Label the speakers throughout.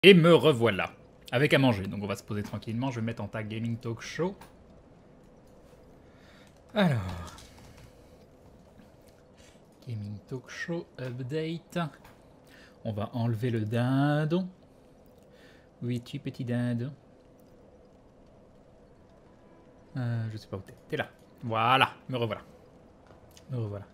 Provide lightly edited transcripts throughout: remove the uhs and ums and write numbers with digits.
Speaker 1: Et me revoilà, avec à manger. Donc on va se poser tranquillement, je vais mettre en tag Gaming Talk Show. Alors... Gaming Talk Show Update. On va enlever le dindon. Oui, tu petit dindon. Je sais pas où t'es. T'es là. Voilà, me revoilà. Me revoilà.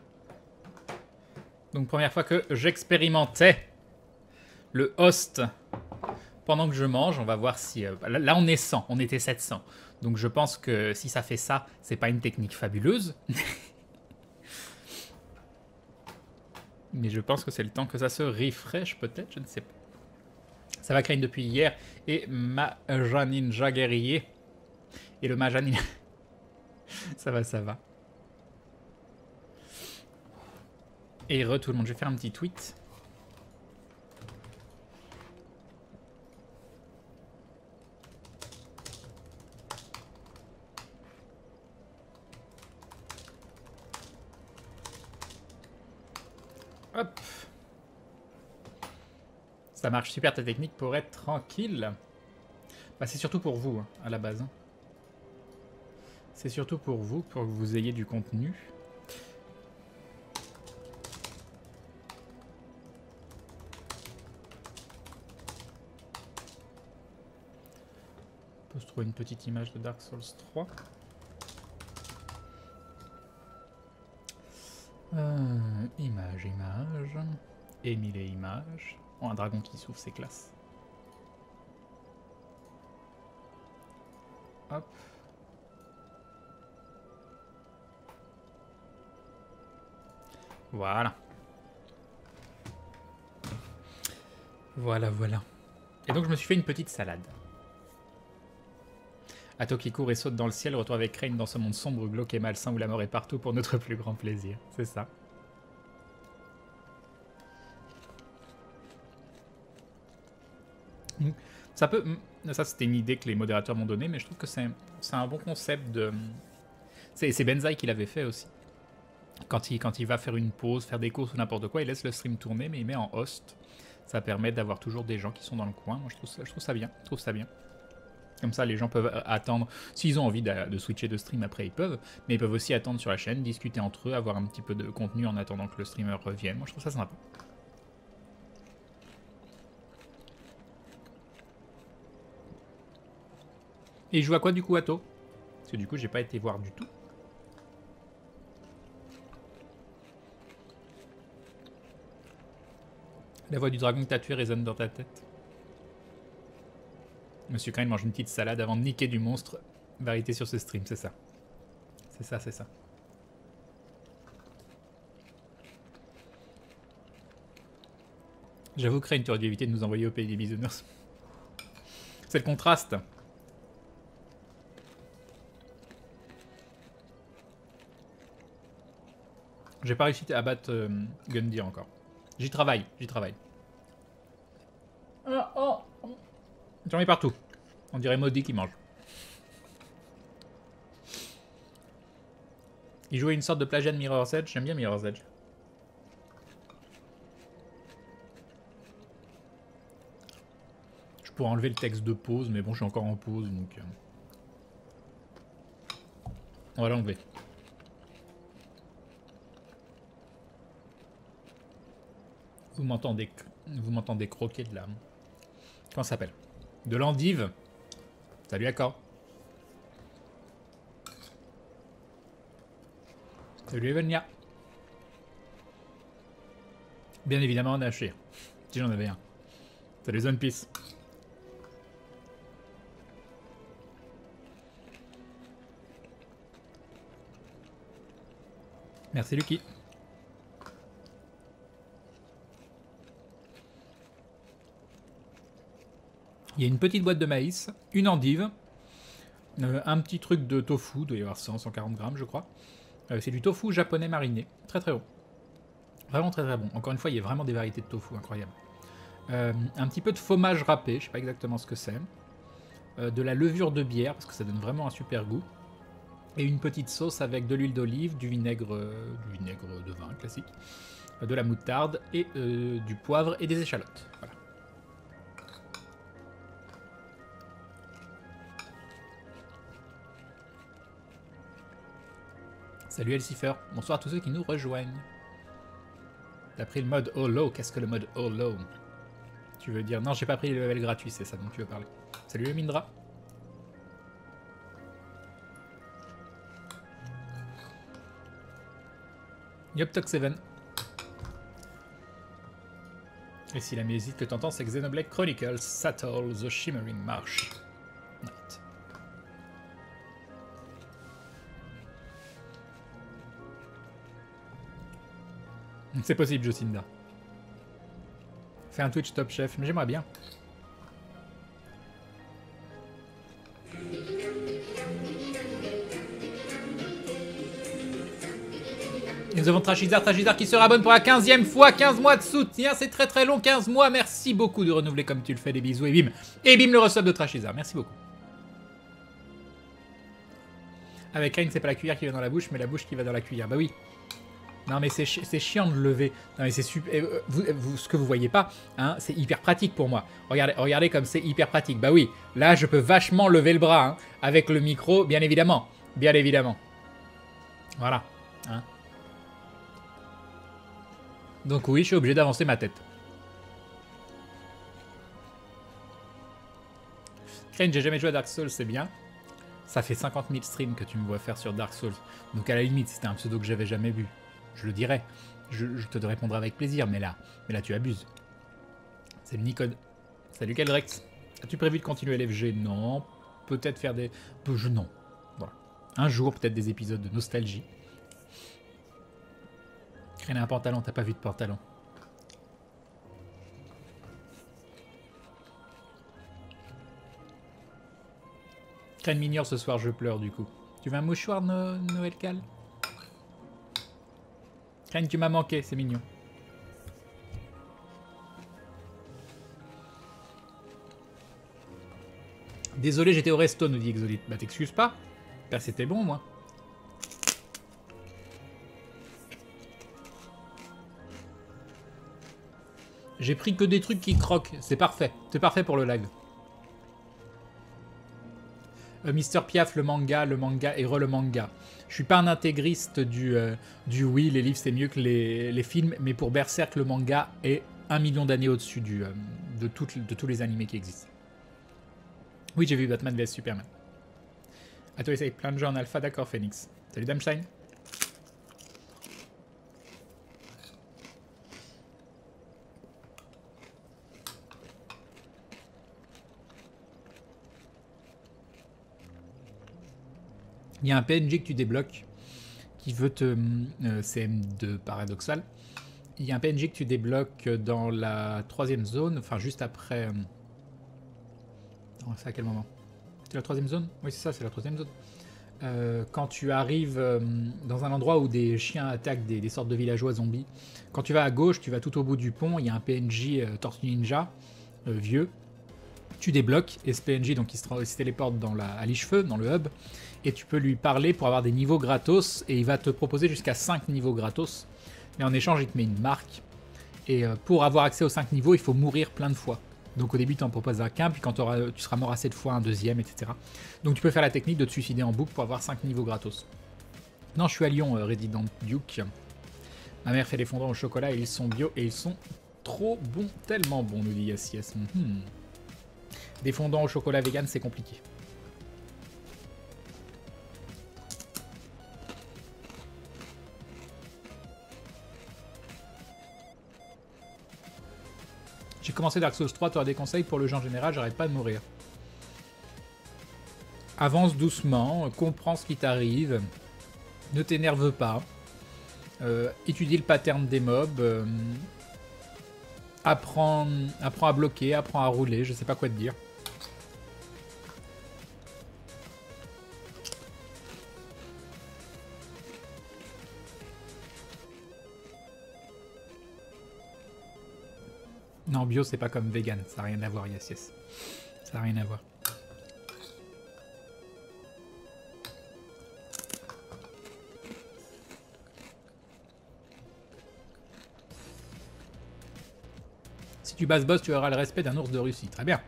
Speaker 1: Donc première fois que j'expérimentais le host pendant que je mange, on va voir si... là on est 100, on était 700. Donc je pense que si ça fait ça, c'est pas une technique fabuleuse. Mais je pense que c'est le temps que ça se refresh peut-être, je ne sais pas. Ça va craindre depuis hier. Et Maja Ninja guerrier. Et le Maja Ninja... ça va, ça va. Et tout le monde, je vais faire un petit tweet. Hop. Ça marche super ta technique pour être tranquille. Bah, c'est surtout pour vous, hein, à la base. Hein. C'est surtout pour vous que vous ayez du contenu. On peut se trouver une petite image de Dark Souls 3. Image. Émile et images. Oh, un dragon qui souffle, c'est classe. Hop. Voilà. Voilà. Et donc je me suis fait une petite salade. Atto qui court et saute dans le ciel, retour avec Crane dans ce monde sombre, glauque et malsain où la mort est partout pour notre plus grand plaisir. C'est ça. Ça peut... Ça, c'était une idée que les modérateurs m'ont donnée, mais je trouve que c'est un bon concept de... C'est Benzaï qui l'avait fait aussi. Quand il va faire une pause, faire des courses ou n'importe quoi, il laisse le stream tourner, mais il met en host. Ça permet d'avoir toujours des gens qui sont dans le coin. Moi, je trouve ça bien. Comme ça, les gens peuvent attendre. S'ils ont envie de switcher de stream après, ils peuvent. Mais ils peuvent aussi attendre sur la chaîne, discuter entre eux, avoir un petit peu de contenu en attendant que le streamer revienne. Moi, je trouve ça sympa. Et il joue à quoi du coup, Atto? Parce que du coup, j'ai pas été voir du tout. La voix du dragon que t'as tué résonne dans ta tête. Monsieur Crane mange une petite salade avant de niquer du monstre. Vérité sur ce stream, c'est ça. C'est ça. J'avoue, Crane, tu aurais dû éviter de nous envoyer au pays des bisounours. C'est le contraste. J'ai pas réussi à battre Gundyr encore. J'y travaille. J'en mets partout. On dirait Maudit qui mange. Il jouait une sorte de plagiat de Mirror's Edge. J'aime bien Mirror's Edge. Je pourrais enlever le texte de pause, mais bon, je suis encore en pause, donc... On va l'enlever. Vous m'entendez croquer de la... Comment ça s'appelle? De l'endive. Salut, Accord. Salut, Evania. Bien évidemment, un haché. Si j'en avais un. Salut, Zone Peace. Merci, Lucky. Il y a une petite boîte de maïs, une endive, un petit truc de tofu, il doit y avoir 100-140 grammes je crois. C'est du tofu japonais mariné, très très bon. Vraiment très très bon. Encore une fois, il y a vraiment des variétés de tofu incroyables. Un petit peu de fromage râpé, je sais pas exactement ce que c'est. De la levure de bière, parce que ça donne vraiment un super goût. Et une petite sauce avec de l'huile d'olive, du vinaigre de vin classique, de la moutarde et du poivre et des échalotes. Voilà. Salut Elcifer, bonsoir à tous ceux qui nous rejoignent. T'as pris le mode Holo, qu'est-ce que le mode Holo? Tu veux dire... Non, j'ai pas pris le level gratuit, c'est ça dont tu veux parler. Salut Mindra. Yop Tok 7. Et si la musique que t'entends, c'est Xenoblade Chronicles, Satul, The Shimmering Marsh. Night. C'est possible, Jocinda. Fais un Twitch Top Chef, mais j'aimerais bien. Et nous avons Trashizar qui se rabonne pour la 15e fois, 15 mois de soutien, c'est très très long, 15 mois, merci beaucoup de renouveler comme tu le fais, des bisous, et bim le resub de Trashizar, merci beaucoup. Avec Rain, c'est pas la cuillère qui va dans la bouche, mais la bouche qui va dans la cuillère, bah oui. Non mais c'est chiant de lever, non mais c'est super, ce que vous voyez pas, hein, c'est hyper pratique pour moi. Regardez comme c'est hyper pratique, bah oui, là je peux vachement lever le bras, hein, avec le micro, bien évidemment, Voilà, hein. Donc oui, je suis obligé d'avancer ma tête. Crane, j'ai jamais joué à Dark Souls, c'est bien. Ça fait 50 000 streams que tu me vois faire sur Dark Souls. Donc à la limite, si c'était un pseudo que j'avais jamais vu, je le dirais. Je te répondrai avec plaisir, mais là tu abuses. C'est le Nicode. Salut Keldrex. As-tu prévu de continuer l'FG? Non. Peut-être faire des... Non. Voilà. Un jour, peut-être des épisodes de nostalgie. Crane a un pantalon, t'as pas vu de pantalon. Crane m'ignore ce soir, je pleure du coup. Tu veux un mouchoir, Noël Cal? Crane, tu m'as manqué, c'est mignon. Désolé, j'étais au resto, nous dit Exolite. Bah t'excuses pas. Bah c'était bon, moi. J'ai pris que des trucs qui croquent. C'est parfait. C'est parfait pour le live. Mister Piaf, le manga et le manga. Je suis pas un intégriste du oui, les livres c'est mieux que les films, mais pour Berserk, le manga est 1 million d'années au-dessus de tous les animés qui existent. Oui, j'ai vu Batman vs Superman. À toi, essaye plein de jeux en alpha, d'accord, Phoenix. Salut Damshine. Il y a un PNG que tu débloques qui veut te... CM2 paradoxal. Il y a un PNG que tu débloques dans la 3e zone, enfin juste après... c'est à quel moment? C'est la 3e zone? Oui, c'est ça, c'est la 3e zone. Quand tu arrives dans un endroit où des chiens attaquent des sortes de villageois zombies, quand tu vas à gauche, tu vas tout au bout du pont, il y a un PNJ Tortue Ninja, vieux. Tu débloques, et ce PNJ, donc il se téléporte à l'Ichefeu, dans le hub, et tu peux lui parler pour avoir des niveaux gratos, et il va te proposer jusqu'à 5 niveaux gratos. Mais en échange, il te met une marque, et pour avoir accès aux 5 niveaux, il faut mourir plein de fois. Donc au début, tu en proposes qu'un, puis quand tu seras mort assez de fois, un deuxième, etc. Donc tu peux faire la technique de te suicider en boucle pour avoir 5 niveaux gratos. Non, je suis à Lyon, Resident Duke. Ma mère fait des fondants au chocolat, et ils sont bio, et ils sont trop bons, tellement bons, nous dit Yes Yes. Des fondants au chocolat vegan, c'est compliqué. J'ai commencé Dark Souls 3, tu auras des conseils pour le jeu en général, j'arrête pas de mourir. Avance doucement, comprends ce qui t'arrive, ne t'énerve pas, étudie le pattern des mobs, apprends à bloquer, apprends à rouler, je sais pas quoi te dire. Non, bio, c'est pas comme vegan. Ça n'a rien à voir, yes, yes. Ça n'a rien à voir. Si tu basses boss, tu auras le respect d'un ours de Russie. Très bien.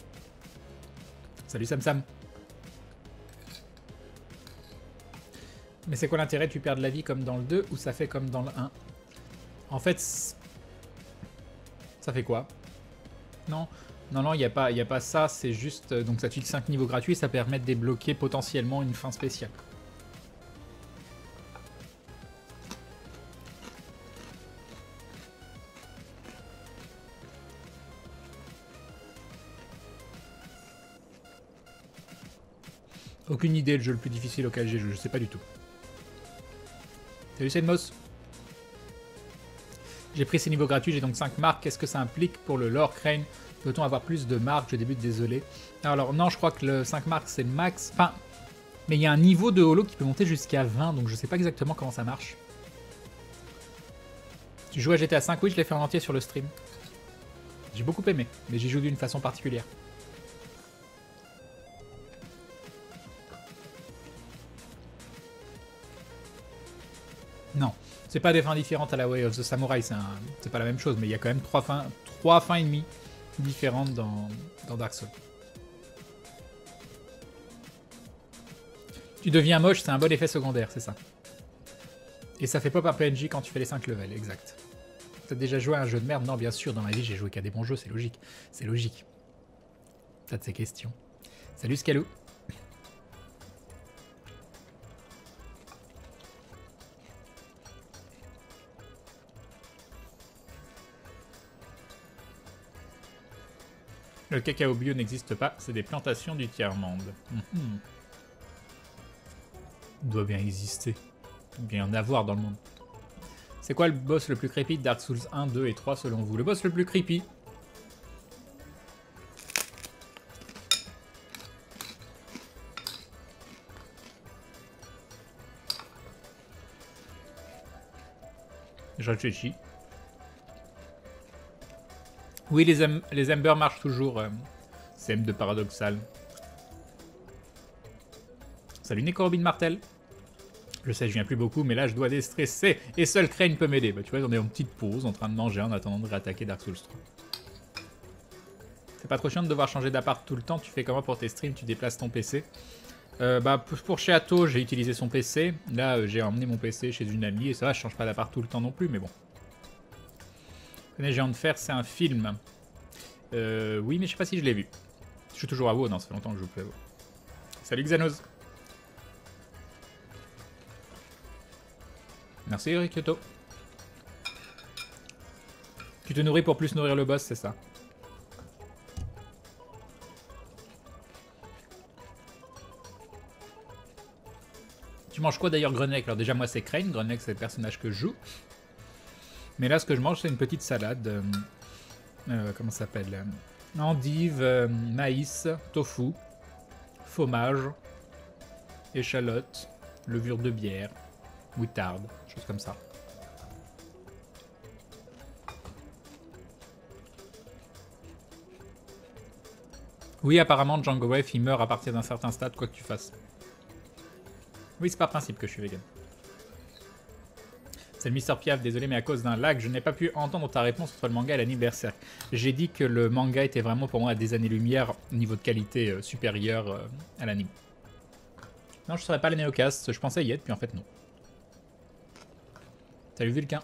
Speaker 1: Salut Sam Sam. Mais c'est quoi l'intérêt? Tu perds de la vie comme dans le 2 ou ça fait comme dans le 1? En fait, ça fait quoi? Non, non, non, il n'y a pas ça, c'est juste... donc ça tue 5 niveaux gratuits, ça permet de débloquer potentiellement une fin spéciale. Aucune idée, le jeu le plus difficile auquel j'ai joué, je sais pas du tout. Salut Sedmos. J'ai pris ces niveaux gratuits, j'ai donc 5 marques. Qu'est-ce que ça implique pour le lore Crane? Peut-on avoir plus de marques? Je débute, désolé. Alors non, je crois que le 5 marques c'est le max. Enfin, mais il y a un niveau de holo qui peut monter jusqu'à 20, donc je sais pas exactement comment ça marche. Tu joues à GTA 5? Oui, je l'ai fait en entier sur le stream. J'ai beaucoup aimé, mais j'y joue d'une façon particulière. Non, c'est pas des fins différentes à la Way of the Samurai, c'est pas la même chose, mais il y a quand même 3 fins et demie différentes dans Dark Souls. Tu deviens moche, c'est un bon effet secondaire, c'est ça. Et ça fait pop un PNJ quand tu fais les 5 levels, exact. T'as déjà joué à un jeu de merde? Non, bien sûr, dans ma vie j'ai joué qu'à des bons jeux, c'est logique. C'est logique. T'as de ces questions. Salut Scalou. Le cacao bio n'existe pas, c'est des plantations du tiers-monde. Il doit bien exister. Il doit bien en avoir dans le monde. C'est quoi le boss le plus creepy de Dark Souls 1, 2 et 3 selon vous? Le boss le plus creepy? Je réfléchis. Oui, les Embers marchent toujours. C'est M de paradoxal. Salut Nico Robin Martel. Je sais, je viens plus beaucoup, mais là je dois déstresser. Et seul Crane peut m'aider. Bah tu vois, on est en petite pause, en train de manger en attendant de réattaquer Dark Souls 3. C'est pas trop chiant de devoir changer d'appart tout le temps? Tu fais comment pour tes streams? Tu déplaces ton PC? Bah pour chez Atto, j'ai utilisé son PC. Là, j'ai emmené mon PC chez une amie et ça va, je change pas d'appart tout le temps non plus, mais bon. Géant de fer, c'est un film. Oui, mais je sais pas si je l'ai vu. Je suis toujours à WoW, non, ça fait longtemps que je joue plus à WoW. Salut Xanos. Merci Eric Kyoto. Tu te nourris pour plus nourrir le boss, c'est ça. Tu manges quoi d'ailleurs, Grenek? Alors déjà moi c'est Crane, Grenek c'est le personnage que je joue. Mais là ce que je mange c'est une petite salade. Comment ça s'appelle? Endive, maïs, tofu, fromage, échalote, levure de bière, moutarde, choses comme ça. Oui, apparemment Django Wave il meurt à partir d'un certain stade, quoi que tu fasses. Oui, c'est par principe que je suis vegan. C'est le Mister Piaf, désolé, mais à cause d'un lag, je n'ai pas pu entendre ta réponse entre le manga et l'anniversaire. J'ai dit que le manga était vraiment pour moi à des années-lumière, niveau de qualité supérieur à l'anime. Non, je ne serais pas les néocast, je pensais y être, puis en fait non. Salut Vulcain.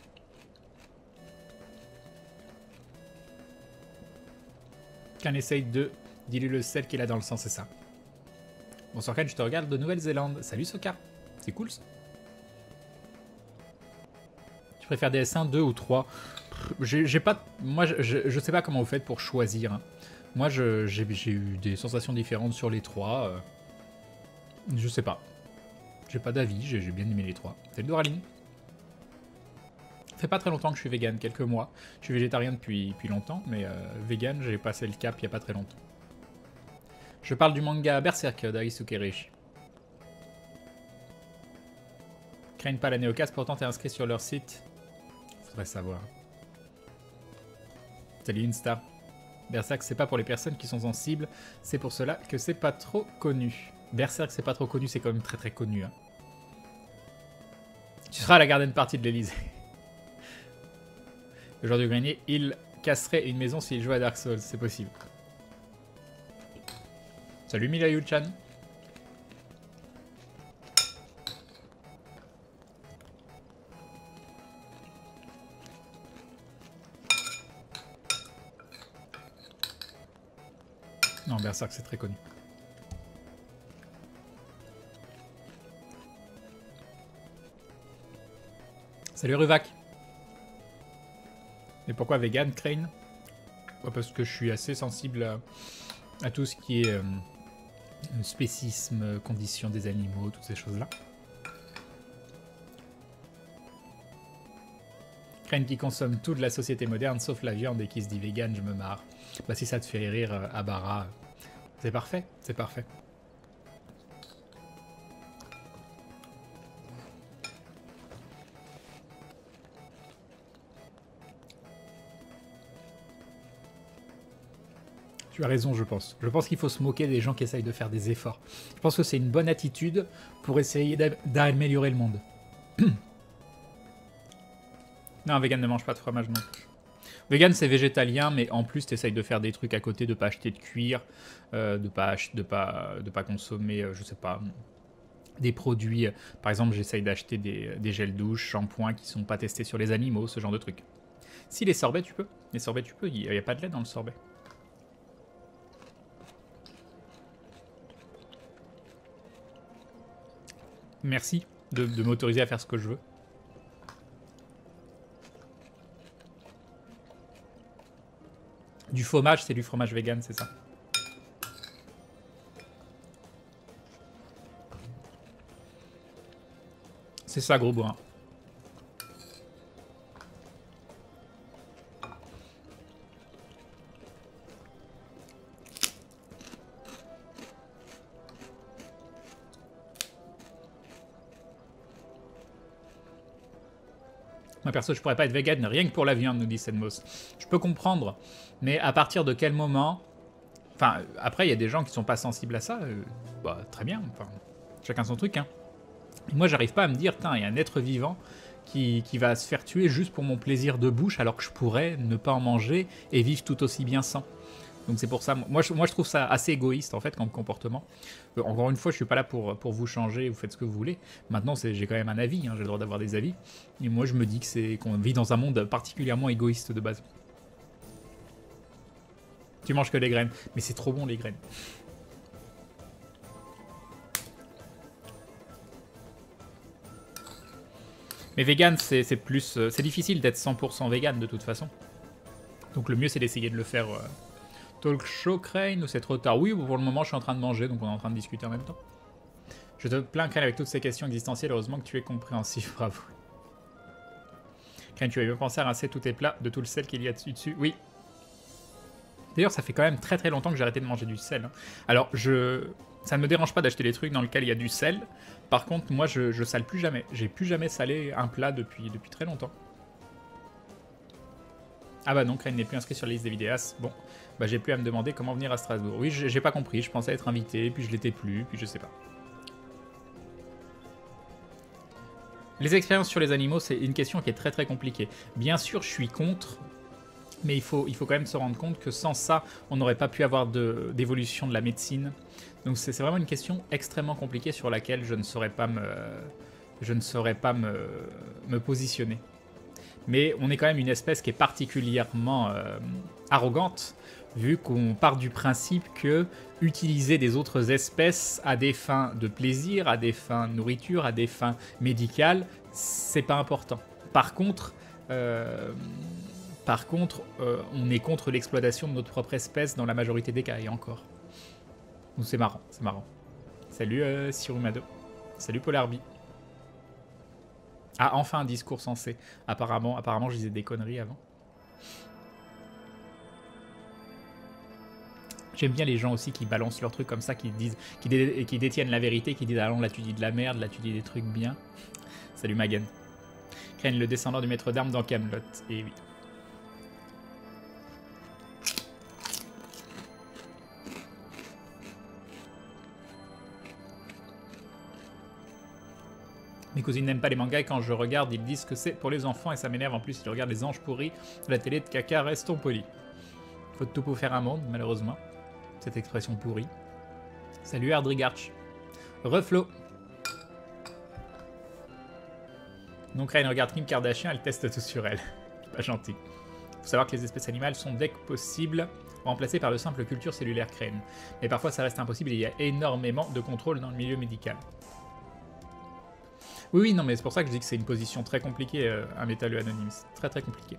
Speaker 1: Qu'un essaye de diluer le sel qu'il a dans le sang, c'est ça. Bonsoir Ken, je te regarde de Nouvelle-Zélande. Salut Soka. C'est cool ça. Tu préfères DS1, 2 ou 3? J'ai pas... Moi, je sais pas comment vous faites pour choisir. Hein. Moi, j'ai eu des sensations différentes sur les 3. Je sais pas. J'ai pas d'avis, j'ai bien aimé les 3. Salut Doraline. Ça fait pas très longtemps que je suis vegan, quelques mois. Je suis végétarien depuis longtemps, mais vegan, j'ai passé le cap il y a pas très longtemps. Je parle du manga Berserk d'Aisuke Reishi. Craignent pas la néocast, pourtant t'es inscrit sur leur site. Faudrait savoir. Salut Insta. Berserk c'est pas pour les personnes qui sont sensibles, c'est pour cela que c'est pas trop connu. Berserk c'est pas trop connu, c'est quand même très très connu. Hein. Tu seras à la garden party de l'Elysée. Le joueur du grenier, il casserait une maison s'il jouait à Dark Souls, c'est possible. Salut Milayou-chan. Non, Berserk, c'est très connu. Salut Ruvac. Et pourquoi vegan, Crane? Parce que je suis assez sensible à tout ce qui est spécisme, conditions des animaux, toutes ces choses-là. Crane qui consomme toute la société moderne sauf la viande et qui se dit vegan, je me marre. Bah si ça te fait rire, Abara, c'est parfait, c'est parfait. Tu as raison, je pense. Je pense qu'il faut se moquer des gens qui essayent de faire des efforts. Je pense que c'est une bonne attitude pour essayer d'améliorer le monde. Non, vegan ne mange pas de fromage non plus. Vegan c'est végétalien, mais en plus tu essayes de faire des trucs à côté, de pas acheter de cuir, de pas consommer, je sais pas, des produits. Par exemple, j'essaye d'acheter des gels douche, shampoings qui sont pas testés sur les animaux, ce genre de trucs. Si les sorbets tu peux, il n'y a pas de lait dans le sorbet. Merci de m'autoriser à faire ce que je veux. Du fromage, c'est du fromage vegan, c'est ça? C'est ça, gros bourrin. Moi perso, je pourrais pas être vegan rien que pour la viande, nous dit Senmos. Je peux comprendre, mais à partir de quel moment... Enfin, après, il y a des gens qui sont pas sensibles à ça, bah très bien, enfin, chacun son truc, hein. Moi, j'arrive pas à me dire, putain, il y a un être vivant qui va se faire tuer juste pour mon plaisir de bouche, alors que je pourrais ne pas en manger et vivre tout aussi bien sans. Donc c'est pour ça, moi je trouve ça assez égoïste en fait comme comportement. Encore une fois, je suis pas là pour vous changer, vous faites ce que vous voulez. Maintenant, j'ai quand même un avis, hein, j'ai le droit d'avoir des avis. Et moi je me dis que qu'on vit dans un monde particulièrement égoïste de base. Tu manges que des graines, mais c'est trop bon les graines. Mais vegan, c'est plus... c'est difficile d'être 100% vegan de toute façon. Donc le mieux c'est d'essayer de le faire... Talk show Crane ou c'est trop tard? Oui, pour le moment je suis en train de manger, donc on est en train de discuter en même temps. Je te plains Crane avec toutes ces questions existentielles, heureusement que tu es compréhensif, bravo. Crane, tu as bien pensé à rincer tous tes plats de tout le sel qu'il y a dessus? Oui. D'ailleurs, ça fait quand même très très longtemps que j'ai arrêté de manger du sel. Alors, ça ne me dérange pas d'acheter des trucs dans lesquels il y a du sel. Par contre, moi, je sale plus jamais. J'ai plus jamais salé un plat depuis très longtemps. Ah bah non, Crane n'est plus inscrit sur la liste des vidéastes. Bon, bah j'ai plus à me demander comment venir à Strasbourg. Oui, j'ai pas compris, je pensais être invité, puis je l'étais plus, puis je sais pas. Les expériences sur les animaux, c'est une question qui est très très compliquée. Bien sûr, je suis contre, mais il faut quand même se rendre compte que sans ça, on n'aurait pas pu avoir d'évolution de la médecine. Donc c'est vraiment une question extrêmement compliquée sur laquelle je ne saurais pas me positionner. Mais on est quand même une espèce qui est particulièrement arrogante, vu qu'on part du principe que utiliser des autres espèces à des fins de plaisir, à des fins de nourriture, à des fins médicales, c'est pas important. Par contre, on est contre l'exploitation de notre propre espèce dans la majorité des cas, et encore. Donc c'est marrant, c'est marrant. Salut Sirumado. Salut Polarbi. Ah, enfin un discours sensé. Apparemment, je disais des conneries avant. J'aime bien les gens aussi qui balancent leurs trucs comme ça, qui détiennent la vérité, qui disent ah non, là tu dis de la merde, là tu dis des trucs bien. Salut Magen. Crane, le descendant du maître d'armes dans Camelot. Et oui. Mes cousines n'aiment pas les mangas et quand je regarde, ils disent que c'est pour les enfants et ça m'énerve. En plus, ils regardent les anges pourris de la télé de caca, restons polis. Faut tout pour faire un monde, malheureusement. Cette expression pourrie. Salut Ardrigarch. Reflo. Donc Ryan regarde Kim Kardashian, elle teste tout sur elle. Pas gentil. Faut savoir que les espèces animales sont dès que possible remplacées par de simples cultures cellulaires Crane. Mais parfois ça reste impossible et il y a énormément de contrôle dans le milieu médical. Oui, oui, non, mais c'est pour ça que je dis que c'est une position très compliquée, un métalleux anonyme. C'est très très compliqué.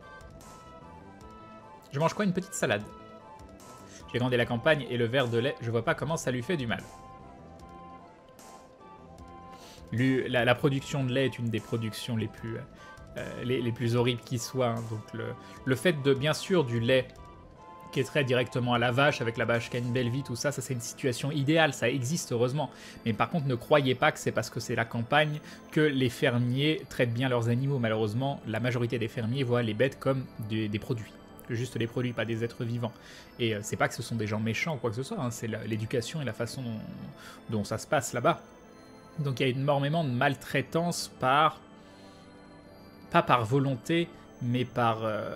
Speaker 1: Je mange quoi? Une petite salade. J'ai grandi à la campagne et le verre de lait, je vois pas comment ça lui fait du mal. La production de lait est une des productions les plus horribles qui soient. Hein. Donc le fait de, bien sûr, du lait qui est trait directement à la vache, avec la vache qui a une belle vie, tout ça, ça c'est une situation idéale, ça existe heureusement. Mais par contre, ne croyez pas que c'est parce que c'est la campagne que les fermiers traitent bien leurs animaux. Malheureusement, la majorité des fermiers voient les bêtes comme des produits. Juste les produits, pas des êtres vivants. Et c'est pas que ce sont des gens méchants ou quoi que ce soit, hein, c'est l'éducation et la façon dont ça se passe là-bas. Donc il y a énormément de maltraitance pas par volonté, mais par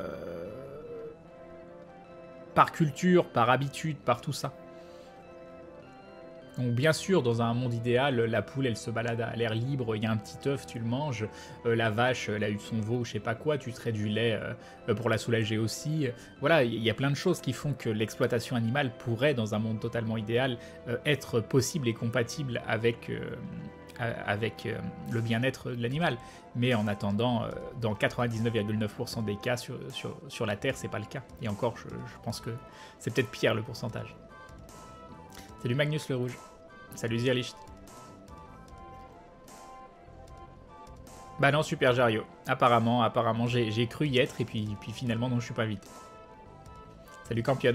Speaker 1: culture, par habitude, par tout ça. Donc bien sûr, dans un monde idéal, la poule, elle se balade à l'air libre, il y a un petit œuf, tu le manges, la vache, elle a eu son veau, je sais pas quoi, tu traites du lait pour la soulager aussi. Voilà, il y a plein de choses qui font que l'exploitation animale pourrait, dans un monde totalement idéal, être possible et compatible avec le bien-être de l'animal. Mais en attendant, dans 99,9% des cas sur la Terre, c'est pas le cas. Et encore, je pense que c'est peut-être pire le pourcentage. Salut Magnus le Rouge. Salut Zirlicht. Bah non, super Jario. Apparemment j'ai cru y être et puis finalement non, je suis pas vite. Salut Campion.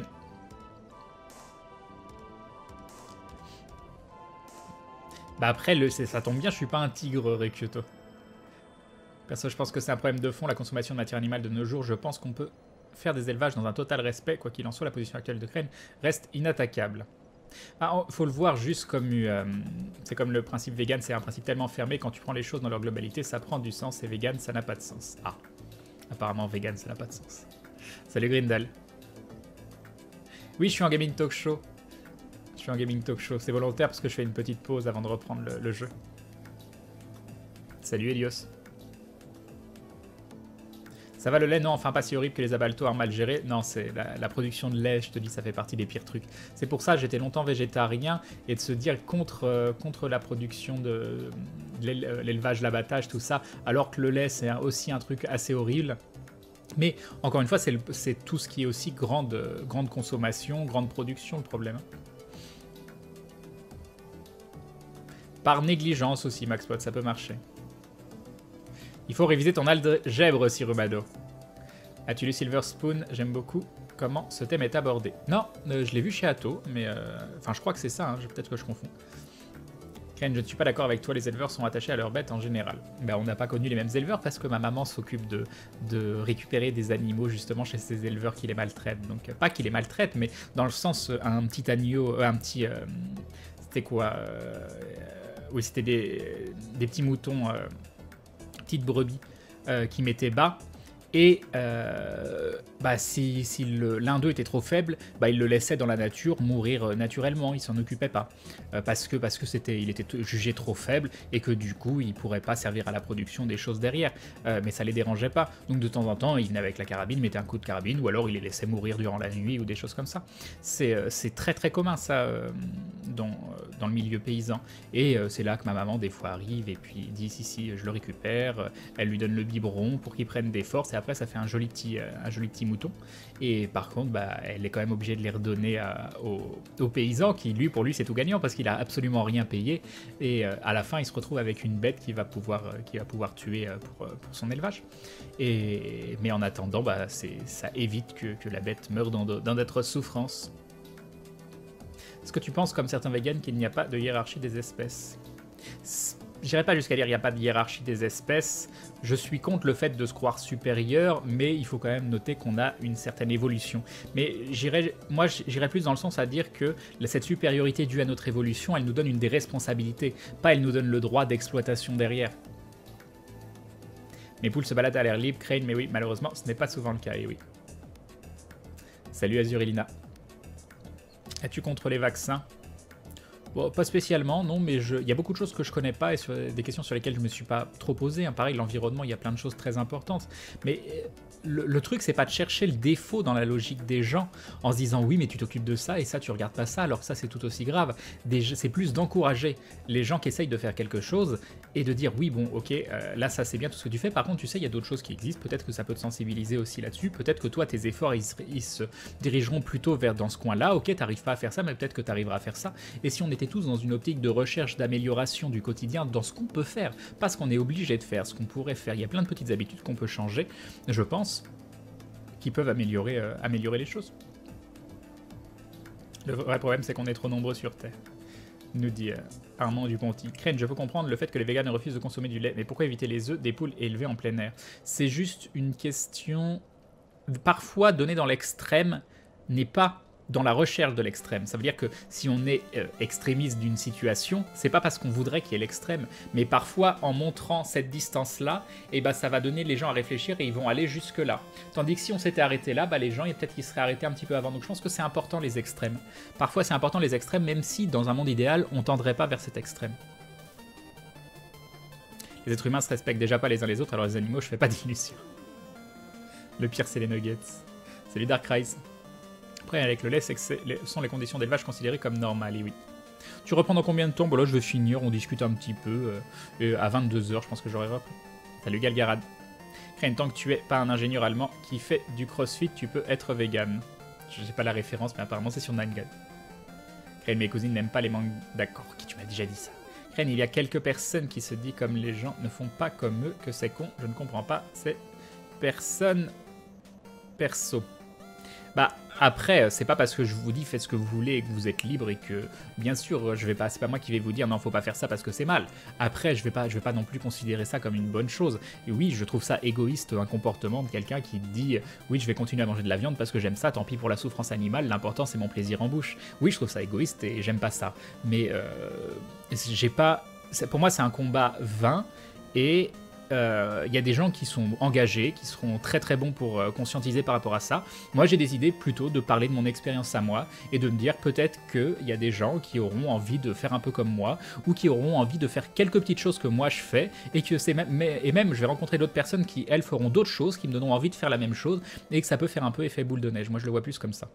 Speaker 1: Bah après, ça tombe bien, je suis pas un tigre, Rekyoto. Perso, je pense que c'est un problème de fond, la consommation de matière animale de nos jours. Je pense qu'on peut faire des élevages dans un total respect, quoi qu'il en soit, la position actuelle de Crane reste inattaquable. Ah, faut le voir juste comme... c'est comme le principe vegan, c'est un principe tellement fermé, quand tu prends les choses dans leur globalité, ça prend du sens, et vegan, ça n'a pas de sens. Ah, apparemment vegan, ça n'a pas de sens. Salut Grindal. Oui, je suis en gaming talk show. Je suis en gaming talk show, c'est volontaire parce que je fais une petite pause avant de reprendre le jeu. Salut Elios. Ça va le lait? Non, enfin pas si horrible que les abattoirs mal gérés. Non, c'est la production de lait, je te dis, ça fait partie des pires trucs. C'est pour ça que j'étais longtemps végétarien et de se dire contre la production de l'élevage, l'abattage, tout ça, alors que le lait c'est aussi un truc assez horrible. Mais encore une fois, c'est tout ce qui est aussi grande consommation, grande production le problème. Par négligence aussi, Maxpot, ça peut marcher. Il faut réviser ton algèbre, Sirumado. As-tu lu Silver Spoon? J'aime beaucoup comment ce thème est abordé. Non, je l'ai vu chez Atto, mais... Enfin, je crois que c'est ça, hein, peut-être que je confonds. Ken, je ne suis pas d'accord avec toi, les éleveurs sont attachés à leurs bêtes en général. Ben, on n'a pas connu les mêmes éleveurs parce que ma maman s'occupe de récupérer des animaux justement chez ces éleveurs qui les maltraitent. Donc, pas qui les maltraitent, mais dans le sens, un petit agneau, un petit... c'était quoi oui, c'était des petits moutons... petites brebis qui mettaient bas et bah, si l'un d'eux était trop faible, bah, il le laissait dans la nature mourir naturellement, il s'en occupait pas parce que il était jugé trop faible et que du coup il pourrait pas servir à la production des choses derrière, mais ça les dérangeait pas, donc de temps en temps il venait avec la carabine, mettait un coup de carabine ou alors il les laissait mourir durant la nuit ou des choses comme ça. C'est très très commun ça dans le milieu paysan et c'est là que ma maman des fois arrive et puis dit si je le récupère, elle lui donne le biberon pour qu'il prenne des forces et après ça fait un joli petit mouton. Et par contre, bah, elle est quand même obligée de les redonner au paysan qui, pour lui, c'est tout gagnant parce qu'il a absolument rien payé. Et à la fin, il se retrouve avec une bête qu'il va pouvoir tuer pour son élevage. Mais en attendant, bah, ça évite que la bête meure dans d'autres souffrances. Est-ce que tu penses, comme certains vegans, qu'il n'y a pas de hiérarchie des espèces? J'irai pas jusqu'à dire qu'il n'y a pas de hiérarchie des espèces. Je suis contre le fait de se croire supérieur, mais il faut quand même noter qu'on a une certaine évolution. Mais j'irai plus dans le sens à dire que cette supériorité due à notre évolution, elle nous donne une des responsabilités, pas elle nous donne le droit d'exploitation derrière. Mes poules se baladent à l'air libre, Crane, mais oui, malheureusement, ce n'est pas souvent le cas, et oui. Salut Azurelina. Es-tu contre les vaccins? Bon, pas spécialement, non, mais il y a beaucoup de choses que je connais pas et des questions sur lesquelles je me suis pas trop posé. Hein. Pareil, l'environnement, il y a plein de choses très importantes. Mais le truc, c'est pas de chercher le défaut dans la logique des gens en se disant oui, mais tu t'occupes de ça et ça, tu regardes pas ça, alors ça, c'est tout aussi grave. C'est plus d'encourager les gens qui essayent de faire quelque chose et de dire oui, bon, ok, là, ça, c'est bien tout ce que tu fais. Par contre, tu sais, il y a d'autres choses qui existent. Peut-être que ça peut te sensibiliser aussi là-dessus. Peut-être que toi, tes efforts, ils se dirigeront plutôt vers dans ce coin-là. Ok, t'arrives pas à faire ça, mais peut-être que tu arriveras à faire ça. Et si on était tous dans une optique de recherche, d'amélioration du quotidien, dans ce qu'on peut faire, pas ce qu'on est obligé de faire, ce qu'on pourrait faire, il y a plein de petites habitudes qu'on peut changer, je pense, qui peuvent améliorer les choses. Le vrai problème, c'est qu'on est trop nombreux sur Terre, nous dit Armand Duponty. Crane, je peux comprendre le fait que les véganes refusent de consommer du lait, mais pourquoi éviter les œufs des poules élevées en plein air? C'est juste une question... Parfois, donner dans l'extrême n'est pas dans la recherche de l'extrême. Ça veut dire que si on est extrémiste d'une situation, c'est pas parce qu'on voudrait qu'il y ait l'extrême, mais parfois en montrant cette distance-là, et ça va donner les gens à réfléchir et ils vont aller jusque-là. Tandis que si on s'était arrêté là, les gens, peut-être qu'ils seraient arrêtés un petit peu avant. Donc je pense que c'est important les extrêmes. Parfois c'est important les extrêmes, même si dans un monde idéal, on tendrait pas vers cet extrême. Les êtres humains se respectent déjà pas les uns les autres, alors les animaux, je fais pas d'illusions. Le pire, c'est les nuggets. Salut Dark Rise. Après, avec le lait, c'est que sont les conditions d'élevage considérées comme normales, et oui. Tu reprends dans combien de temps? Bon, là, je vais finir, on discute un petit peu. À 22h, je pense que j'aurai repris. Salut Galgarad. Crane, tant que tu es pas un ingénieur allemand qui fait du crossfit, tu peux être vegan. Je sais pas la référence, mais apparemment, c'est sur 9gag. Crane, mes cousines n'aiment pas les mangues. D'accord, qui tu m'as déjà dit ça. Crane, il y a quelques personnes qui se disent comme les gens ne font pas comme eux, que c'est con. Je ne comprends pas. C'est personne perso. Après, c'est pas parce que je vous dis faites ce que vous voulez et que vous êtes libre et que, bien sûr, je vais pas, c'est pas moi qui vais vous dire non, faut pas faire ça parce que c'est mal. Après, je vais pas non plus considérer ça comme une bonne chose. Et oui, je trouve ça égoïste, un comportement de quelqu'un qui dit oui, je vais continuer à manger de la viande parce que j'aime ça, tant pis pour la souffrance animale, l'important c'est mon plaisir en bouche. Oui, je trouve ça égoïste et j'aime pas ça. Mais pour moi, c'est un combat vain et y a des gens qui sont engagés, qui seront très très bons pour conscientiser par rapport à ça. Moi, j'ai des idées plutôt de parler de mon expérience à moi et de me dire peut-être qu'il y a des gens qui auront envie de faire un peu comme moi ou qui auront envie de faire quelques petites choses que moi je fais et que même je vais rencontrer d'autres personnes qui, elles, feront d'autres choses, qui me donneront envie de faire la même chose et que ça peut faire un peu effet boule de neige. Moi, je le vois plus comme ça.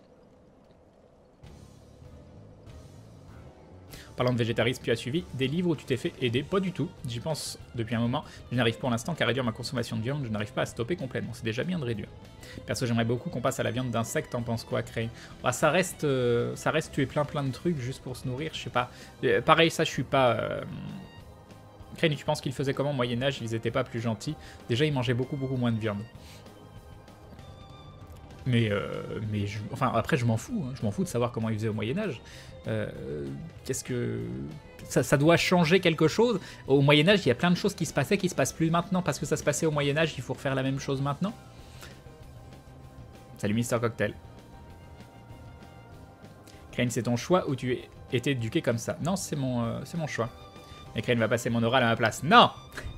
Speaker 1: Parlant de végétarisme, tu as suivi des livres où tu t'es fait aider? Pas du tout, j'y pense depuis un moment. Je n'arrive pour l'instant qu'à réduire ma consommation de viande, je n'arrive pas à stopper complètement, c'est déjà bien de réduire. Perso, j'aimerais beaucoup qu'on passe à la viande d'insectes, t'en penses quoi, Crane? Ça reste tuer plein de trucs juste pour se nourrir, je sais pas. Pareil, ça je suis pas... Crane, tu penses qu'ils faisaient comment au Moyen-Âge? Ils étaient pas plus gentils. Déjà, ils mangeaient beaucoup moins de viande. Mais après, je m'en fous. Hein. Je m'en fous de savoir comment ils faisaient au Moyen-Âge. Qu'est-ce que... Ça doit changer quelque chose. Au Moyen-Âge, il y a plein de choses qui se passaient, qui se passent plus maintenant. Parce que ça se passait au Moyen-Âge, il faut refaire la même chose maintenant. Salut Mister Cocktail. Crane, c'est ton choix ou tu étais éduqué comme ça? Non, c'est mon choix. Et Crane va passer mon oral à ma place. Non!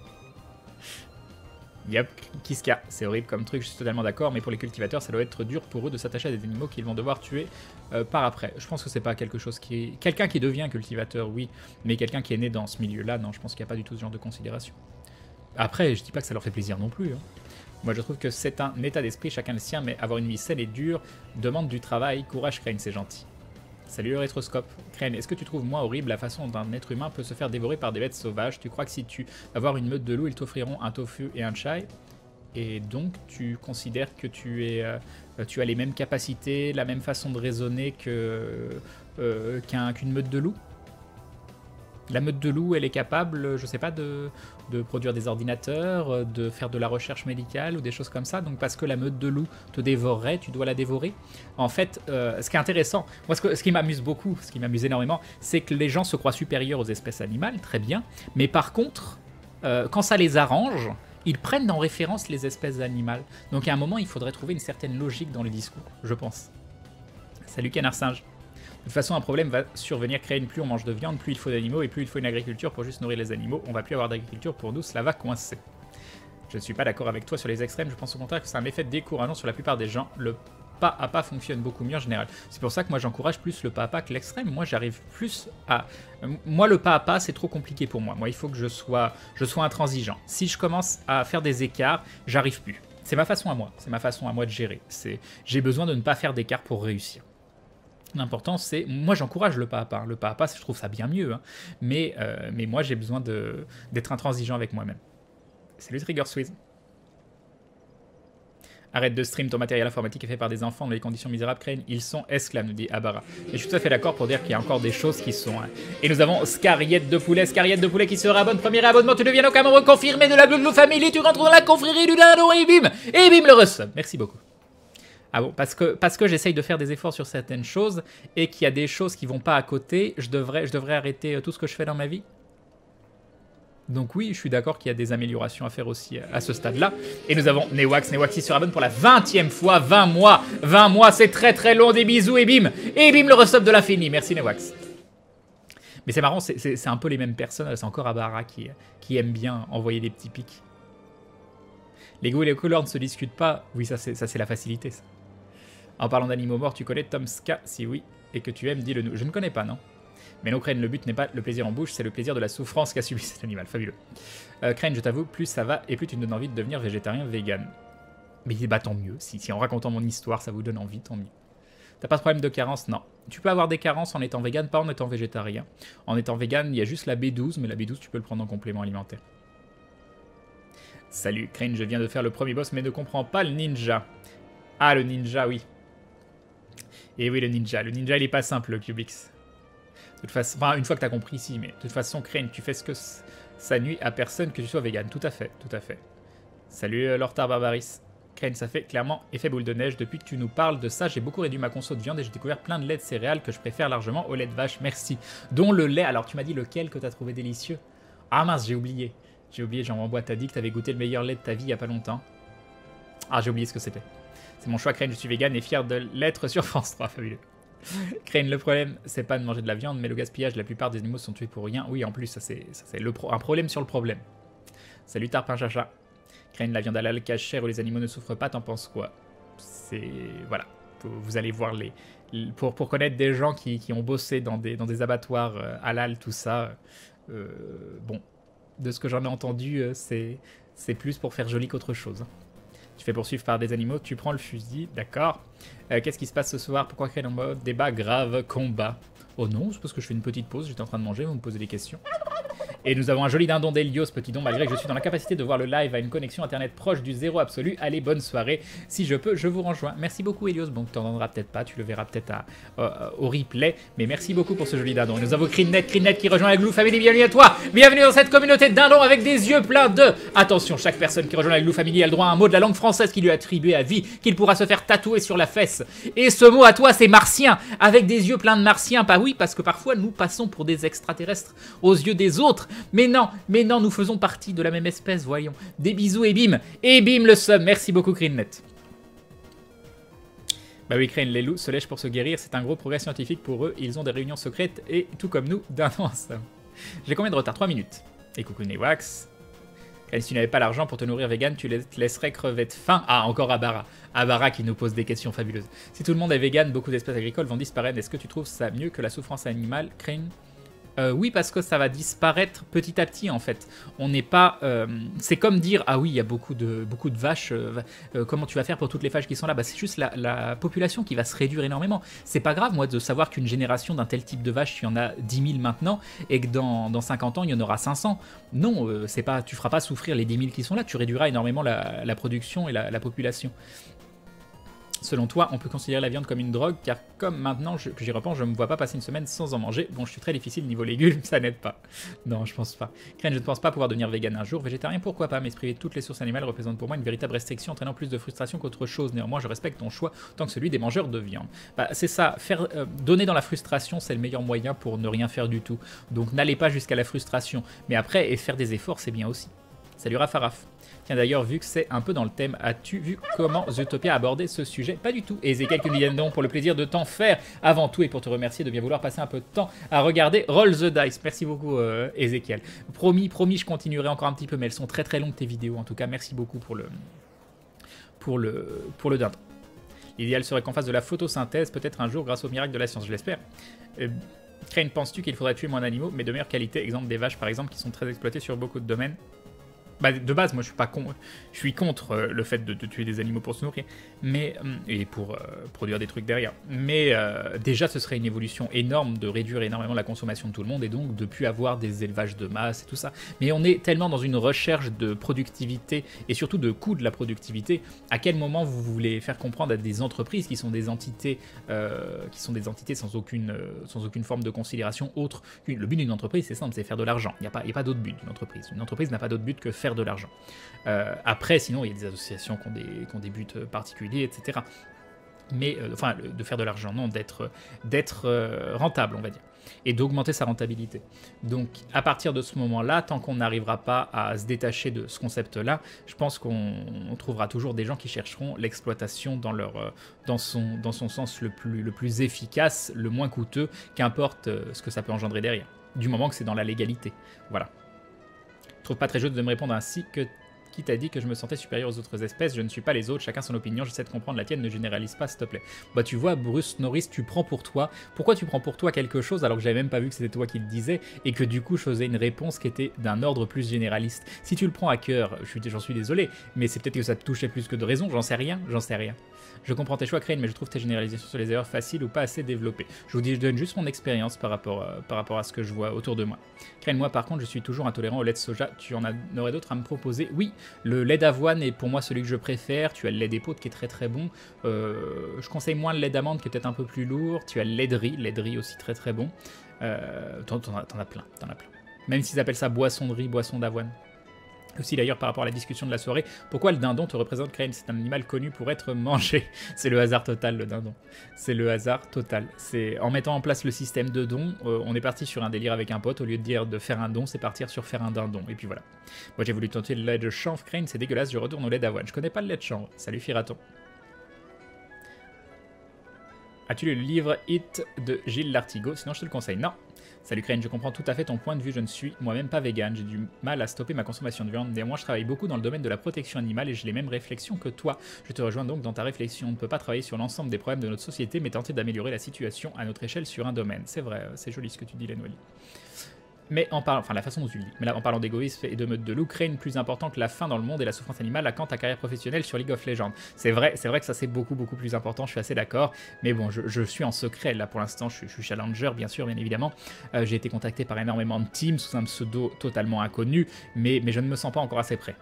Speaker 1: Yep, Kiska, c'est horrible comme truc, je suis totalement d'accord, mais pour les cultivateurs, ça doit être dur pour eux de s'attacher à des animaux qu'ils vont devoir tuer par après. Je pense que c'est pas quelque chose qui est... Quelqu'un qui devient cultivateur, oui, mais quelqu'un qui est né dans ce milieu-là, non, je pense qu'il n'y a pas du tout ce genre de considération. Après, je dis pas que ça leur fait plaisir non plus. Hein. Moi, je trouve que c'est un état d'esprit, chacun le sien, mais avoir une vie saine et dure demande du travail. Courage, Crane, c'est gentil. Salut le rétroscope. Crane, est-ce que tu trouves moins horrible la façon dont un être humain peut se faire dévorer par des bêtes sauvages? Tu crois que si tu vas voir une meute de loups, ils t'offriront un tofu et un chai? Et donc tu considères que tu as les mêmes capacités, la même façon de raisonner qu'une meute de loups? La meute de loups, elle est capable, je sais pas, de produire des ordinateurs, de faire de la recherche médicale ou des choses comme ça. Donc parce que la meute de loups te dévorerait, tu dois la dévorer. En fait, ce qui est intéressant, moi ce qui m'amuse beaucoup, ce qui m'amuse énormément, c'est que les gens se croient supérieurs aux espèces animales, très bien. Mais par contre, quand ça les arrange, ils prennent en référence les espèces animales. Donc à un moment, il faudrait trouver une certaine logique dans le discours, je pense. Salut Canard Singe. De toute façon, un problème va survenir. Créer plus on mange de viande, plus il faut d'animaux et plus il faut une agriculture pour juste nourrir les animaux. On va plus avoir d'agriculture pour nous, cela va coincer. Je ne suis pas d'accord avec toi sur les extrêmes, je pense au contraire que c'est un effet décourageant sur la plupart des gens. Le pas à pas fonctionne beaucoup mieux en général. C'est pour ça que moi j'encourage plus le pas à pas que l'extrême. Moi j'arrive plus à... Moi le pas à pas c'est trop compliqué pour moi. Moi il faut que je sois intransigeant. Si je commence à faire des écarts, j'arrive plus. C'est ma façon à moi. C'est ma façon à moi de gérer. J'ai besoin de ne pas faire d'écart pour réussir. L'important, c'est... Moi, j'encourage le pas à pas. Le pas à pas, je trouve ça bien mieux. Hein. Mais moi, j'ai besoin d'être intransigeant avec moi-même. Salut Trigger Squeeze. Arrête de stream, ton matériel informatique est fait par des enfants dans les conditions misérables. Crane, ils sont esclaves, nous dit Abara. Et je suis tout à fait d'accord pour dire qu'il y a encore des choses qui sont... Et nous avons Scariette de Poulet qui se réabonne. Premier abonnement, tu deviens donc un membre confirmé de la Blue Family. Tu rentres dans la confrérie du dindon et bim. Et bim le resub. Merci beaucoup. Ah bon, parce que j'essaye de faire des efforts sur certaines choses et qu'il y a des choses qui vont pas à côté, je devrais arrêter tout ce que je fais dans ma vie. Donc oui, je suis d'accord qu'il y a des améliorations à faire aussi à ce stade-là. Et nous avons Newax qui se rabonne pour la 20e fois, 20 mois. 20 mois, c'est très très long, des bisous et bim. Et bim, le resub de l'infini. Merci Newax. Mais c'est marrant, c'est un peu les mêmes personnes. C'est encore Abara qui aime bien envoyer des petits pics. Les goûts et les couleurs ne se discutent pas. Oui, ça c'est la facilité, ça. En parlant d'animaux morts, tu connais Tom Ska? Si oui, et que tu aimes, dis-le nous. Je ne connais pas, non. Mais non, Crane, le but n'est pas le plaisir en bouche, c'est le plaisir de la souffrance qu'a subi cet animal. Fabuleux. Crane, je t'avoue, plus ça va et plus tu me donnes envie de devenir végétarien, vegan. Mais bah tant mieux. Si en racontant mon histoire, ça vous donne envie, tant mieux. T'as pas de problème de carence? Non. Tu peux avoir des carences en étant vegan, pas en étant végétarien. En étant vegan, il y a juste la B12, mais la B12, tu peux le prendre en complément alimentaire. Salut, Crane, je viens de faire le premier boss, mais ne comprends pas le ninja. Ah, le ninja, oui. Et oui, le ninja. Le ninja, il est pas simple, le Cubix. De toute façon, enfin, une fois que t'as compris ici, mais de toute façon, Crane, tu fais ce que ça nuit à personne que tu sois vegan. Tout à fait, tout à fait. Salut, Lortar Barbaris. Crane, ça fait clairement effet boule de neige. Depuis que tu nous parles de ça, j'ai beaucoup réduit ma conso de viande et j'ai découvert plein de lait de céréales que je préfère largement au lait de vache. Merci. Dont le lait. Alors, tu m'as dit lequel que t'as trouvé délicieux? Ah mince, j'ai oublié. J'ai oublié, Jean-Bois, t'as dit que t'avais goûté le meilleur lait de ta vie il y a pas longtemps. Ah, j'ai oublié ce que c'était. C'est mon choix, Crane, je suis vegan et fier de l'être sur France 3, fabuleux. Crane, le problème, c'est pas de manger de la viande, mais le gaspillage, la plupart des animaux sont tués pour rien. Oui, en plus, ça c'est un problème sur le problème. Salut Tarpin Chacha. Crane, la viande halal cache cher où les animaux ne souffrent pas, t'en penses quoi? C'est... Voilà. Vous allez voir pour connaître des gens qui ont bossé dans des abattoirs halal, tout ça. Bon, de ce que j'en ai entendu, c'est plus pour faire joli qu'autre chose. Tu fais poursuivre par des animaux, tu prends le fusil, d'accord. Qu'est-ce qui se passe ce soir? Pourquoi créer en mode débat grave, combat? Oh non, c'est parce que je fais une petite pause, j'étais en train de manger, vous me posez des questions. Et nous avons un joli dindon d'Elios, petit don, malgré que je suis dans l'incapacité de voir le live à une connexion internet proche du zéro absolu. Allez, bonne soirée. Si je peux, je vous rejoins. Merci beaucoup, Elios. Bon, tu t'entendras peut-être pas, tu le verras peut-être au replay. Mais merci beaucoup pour ce joli dindon. Et nous avons Crinnet qui rejoint la Glue Family. Bienvenue à toi. Bienvenue dans cette communauté de dindons avec des yeux pleins de... Attention, chaque personne qui rejoint la Glue Family a le droit à un mot de la langue française qui lui est attribué à vie, qu'il pourra se faire tatouer sur la fesse. Et ce mot à toi, c'est martien, avec des yeux pleins de martiens. Bah oui, parce que parfois, nous passons pour des extraterrestres aux yeux des autres. Mais non, nous faisons partie de la même espèce, voyons. Des bisous et bim le sub. Merci beaucoup, Crinnet. Bah oui, Crane, les loups se lèchent pour se guérir, c'est un gros progrès scientifique pour eux, ils ont des réunions secrètes et tout comme nous, d'un an ensemble. J'ai combien de retard? 3 minutes. Et coucou Newax. Crane, si tu n'avais pas l'argent pour te nourrir vegan, tu te laisserais crever de faim. Ah, encore Abara. Abara qui nous pose des questions fabuleuses. Si tout le monde est vegan, beaucoup d'espèces agricoles vont disparaître. Est-ce que tu trouves ça mieux que la souffrance animale, Crane? Oui, parce que ça va disparaître petit à petit, en fait. On n'est pas... c'est comme dire, ah oui, il y a beaucoup de vaches, comment tu vas faire pour toutes les vaches qui sont là? Bah, c'est juste la population qui va se réduire énormément. C'est pas grave, moi, de savoir qu'une génération d'un tel type de vache, il y en a 10 000 maintenant, et que dans 50 ans, il y en aura 500. Non, c'est pas, tu feras pas souffrir les 10 000 qui sont là, tu réduiras énormément la production et la population. Selon toi, on peut considérer la viande comme une drogue, car comme maintenant que j'y repense, je ne me vois pas passer une semaine sans en manger. Bon, je suis très difficile niveau légumes, ça n'aide pas. Non, je pense pas. Crane, je ne pense pas pouvoir devenir vegan un jour. Végétarien, pourquoi pas, mais se priver de toutes les sources animales représente pour moi une véritable restriction, entraînant plus de frustration qu'autre chose. Néanmoins, je respecte ton choix, tant que celui des mangeurs de viande. Bah, c'est ça, donner dans la frustration, c'est le meilleur moyen pour ne rien faire du tout. Donc n'allez pas jusqu'à la frustration. Mais après, et faire des efforts, c'est bien aussi. Salut Rafaraf. Tiens d'ailleurs, vu que c'est un peu dans le thème, as-tu vu comment Zootopia a abordé ce sujet? Pas du tout. Et Ezekiel qui nous dit donc pour le plaisir de t'en faire avant tout et pour te remercier de bien vouloir passer un peu de temps à regarder Roll the Dice. Merci beaucoup Ezekiel. Promis, je continuerai encore un petit peu, mais elles sont très très longues tes vidéos. En tout cas, merci beaucoup pour le dindon. L'idéal serait qu'on fasse de la photosynthèse, peut-être un jour grâce au miracle de la science, je l'espère. Crane, penses-tu qu'il faudrait tuer moins d'animaux, mais de meilleure qualité? Exemple des vaches par exemple, qui sont très exploitées sur beaucoup de domaines. Bah, de base, moi, je suis contre le fait de tuer des animaux pour se nourrir, mais et pour produire des trucs derrière. Mais déjà, ce serait une évolution énorme de réduire énormément la consommation de tout le monde et donc de plus avoir des élevages de masse et tout ça. Mais on est tellement dans une recherche de productivité et surtout de coût de la productivité. À quel moment vous voulez faire comprendre à des entreprises qui sont des entités, sans aucune forme de considération autre. Le but d'une entreprise, c'est simple, c'est faire de l'argent. Il n'y a pas d'autre but d'une entreprise. Une entreprise n'a pas d'autre but que faire de l'argent. Après, sinon, il y a des associations qui ont des buts particuliers, etc. Mais, enfin, de faire de l'argent, non, d'être rentable, on va dire, et d'augmenter sa rentabilité. Donc, à partir de ce moment-là, tant qu'on n'arrivera pas à se détacher de ce concept-là, je pense qu'on trouvera toujours des gens qui chercheront l'exploitation dans son sens le plus efficace, le moins coûteux, qu'importe ce que ça peut engendrer derrière, du moment que c'est dans la légalité. Voilà. Je trouve pas très juste de me répondre ainsi que qui t'a dit que je me sentais supérieur aux autres espèces, je ne suis pas les autres, chacun son opinion, j'essaie de comprendre la tienne, ne généralise pas s'il te plaît. Bah tu vois Bruce Norris, tu prends pour toi, pourquoi tu prends pour toi quelque chose alors que j'avais même pas vu que c'était toi qui le disais et que du coup je faisais une réponse qui était d'un ordre plus généraliste. Si tu le prends à cœur, j'en suis désolé, mais c'est peut-être que ça te touchait plus que de raison, j'en sais rien. Je comprends tes choix, Crane, mais je trouve tes généralisations sur les erreurs faciles ou pas assez développées. Je donne juste mon expérience par rapport à ce que je vois autour de moi. Crane, moi par contre, je suis toujours intolérant au lait de soja. Tu en aurais d'autres à me proposer? Oui, le lait d'avoine est pour moi celui que je préfère. Tu as le lait d'épeautre qui est très très bon. Je conseille moins le lait d'amande qui est peut-être un peu plus lourd. Tu as le lait de riz aussi très très bon. T'en as plein. Même s'ils appellent ça boisson de riz, boisson d'avoine. Aussi d'ailleurs par rapport à la discussion de la soirée, pourquoi le dindon te représente, Crane? C'est un animal connu pour être mangé. C'est le hasard total, le dindon. C'est le hasard total. C'est en mettant en place le système de dons, on est parti sur un délire avec un pote. Au lieu de dire de faire un don, c'est partir sur faire un dindon. Et puis voilà. Moi j'ai voulu tenter le lait de chanvre, Crane, c'est dégueulasse, je retourne au lait d'avoine. Je connais pas le lait de chanvre. Salut Firaton. As-tu lu le livre Hit de Gilles Lartigot? Sinon je te le conseille. Non. Salut Crane, je comprends tout à fait ton point de vue, je ne suis moi-même pas vegan, j'ai du mal à stopper ma consommation de viande, néanmoins je travaille beaucoup dans le domaine de la protection animale et j'ai les mêmes réflexions que toi. Je te rejoins donc dans ta réflexion, on ne peut pas travailler sur l'ensemble des problèmes de notre société mais tenter d'améliorer la situation à notre échelle sur un domaine. C'est vrai, c'est joli ce que tu dis Lenwally. Mais en parlant, enfin la façon dont tu le dis, mais là en parlant d'égoïsme et de meute de loup, Crane, plus important que la faim dans le monde et la souffrance animale, à quand ta carrière professionnelle sur League of Legends? C'est vrai que ça c'est beaucoup plus important, je suis assez d'accord, mais bon, je suis en secret là pour l'instant, je suis challenger bien sûr, bien évidemment. J'ai été contacté par énormément de teams sous un pseudo totalement inconnu, mais je ne me sens pas encore assez prêt.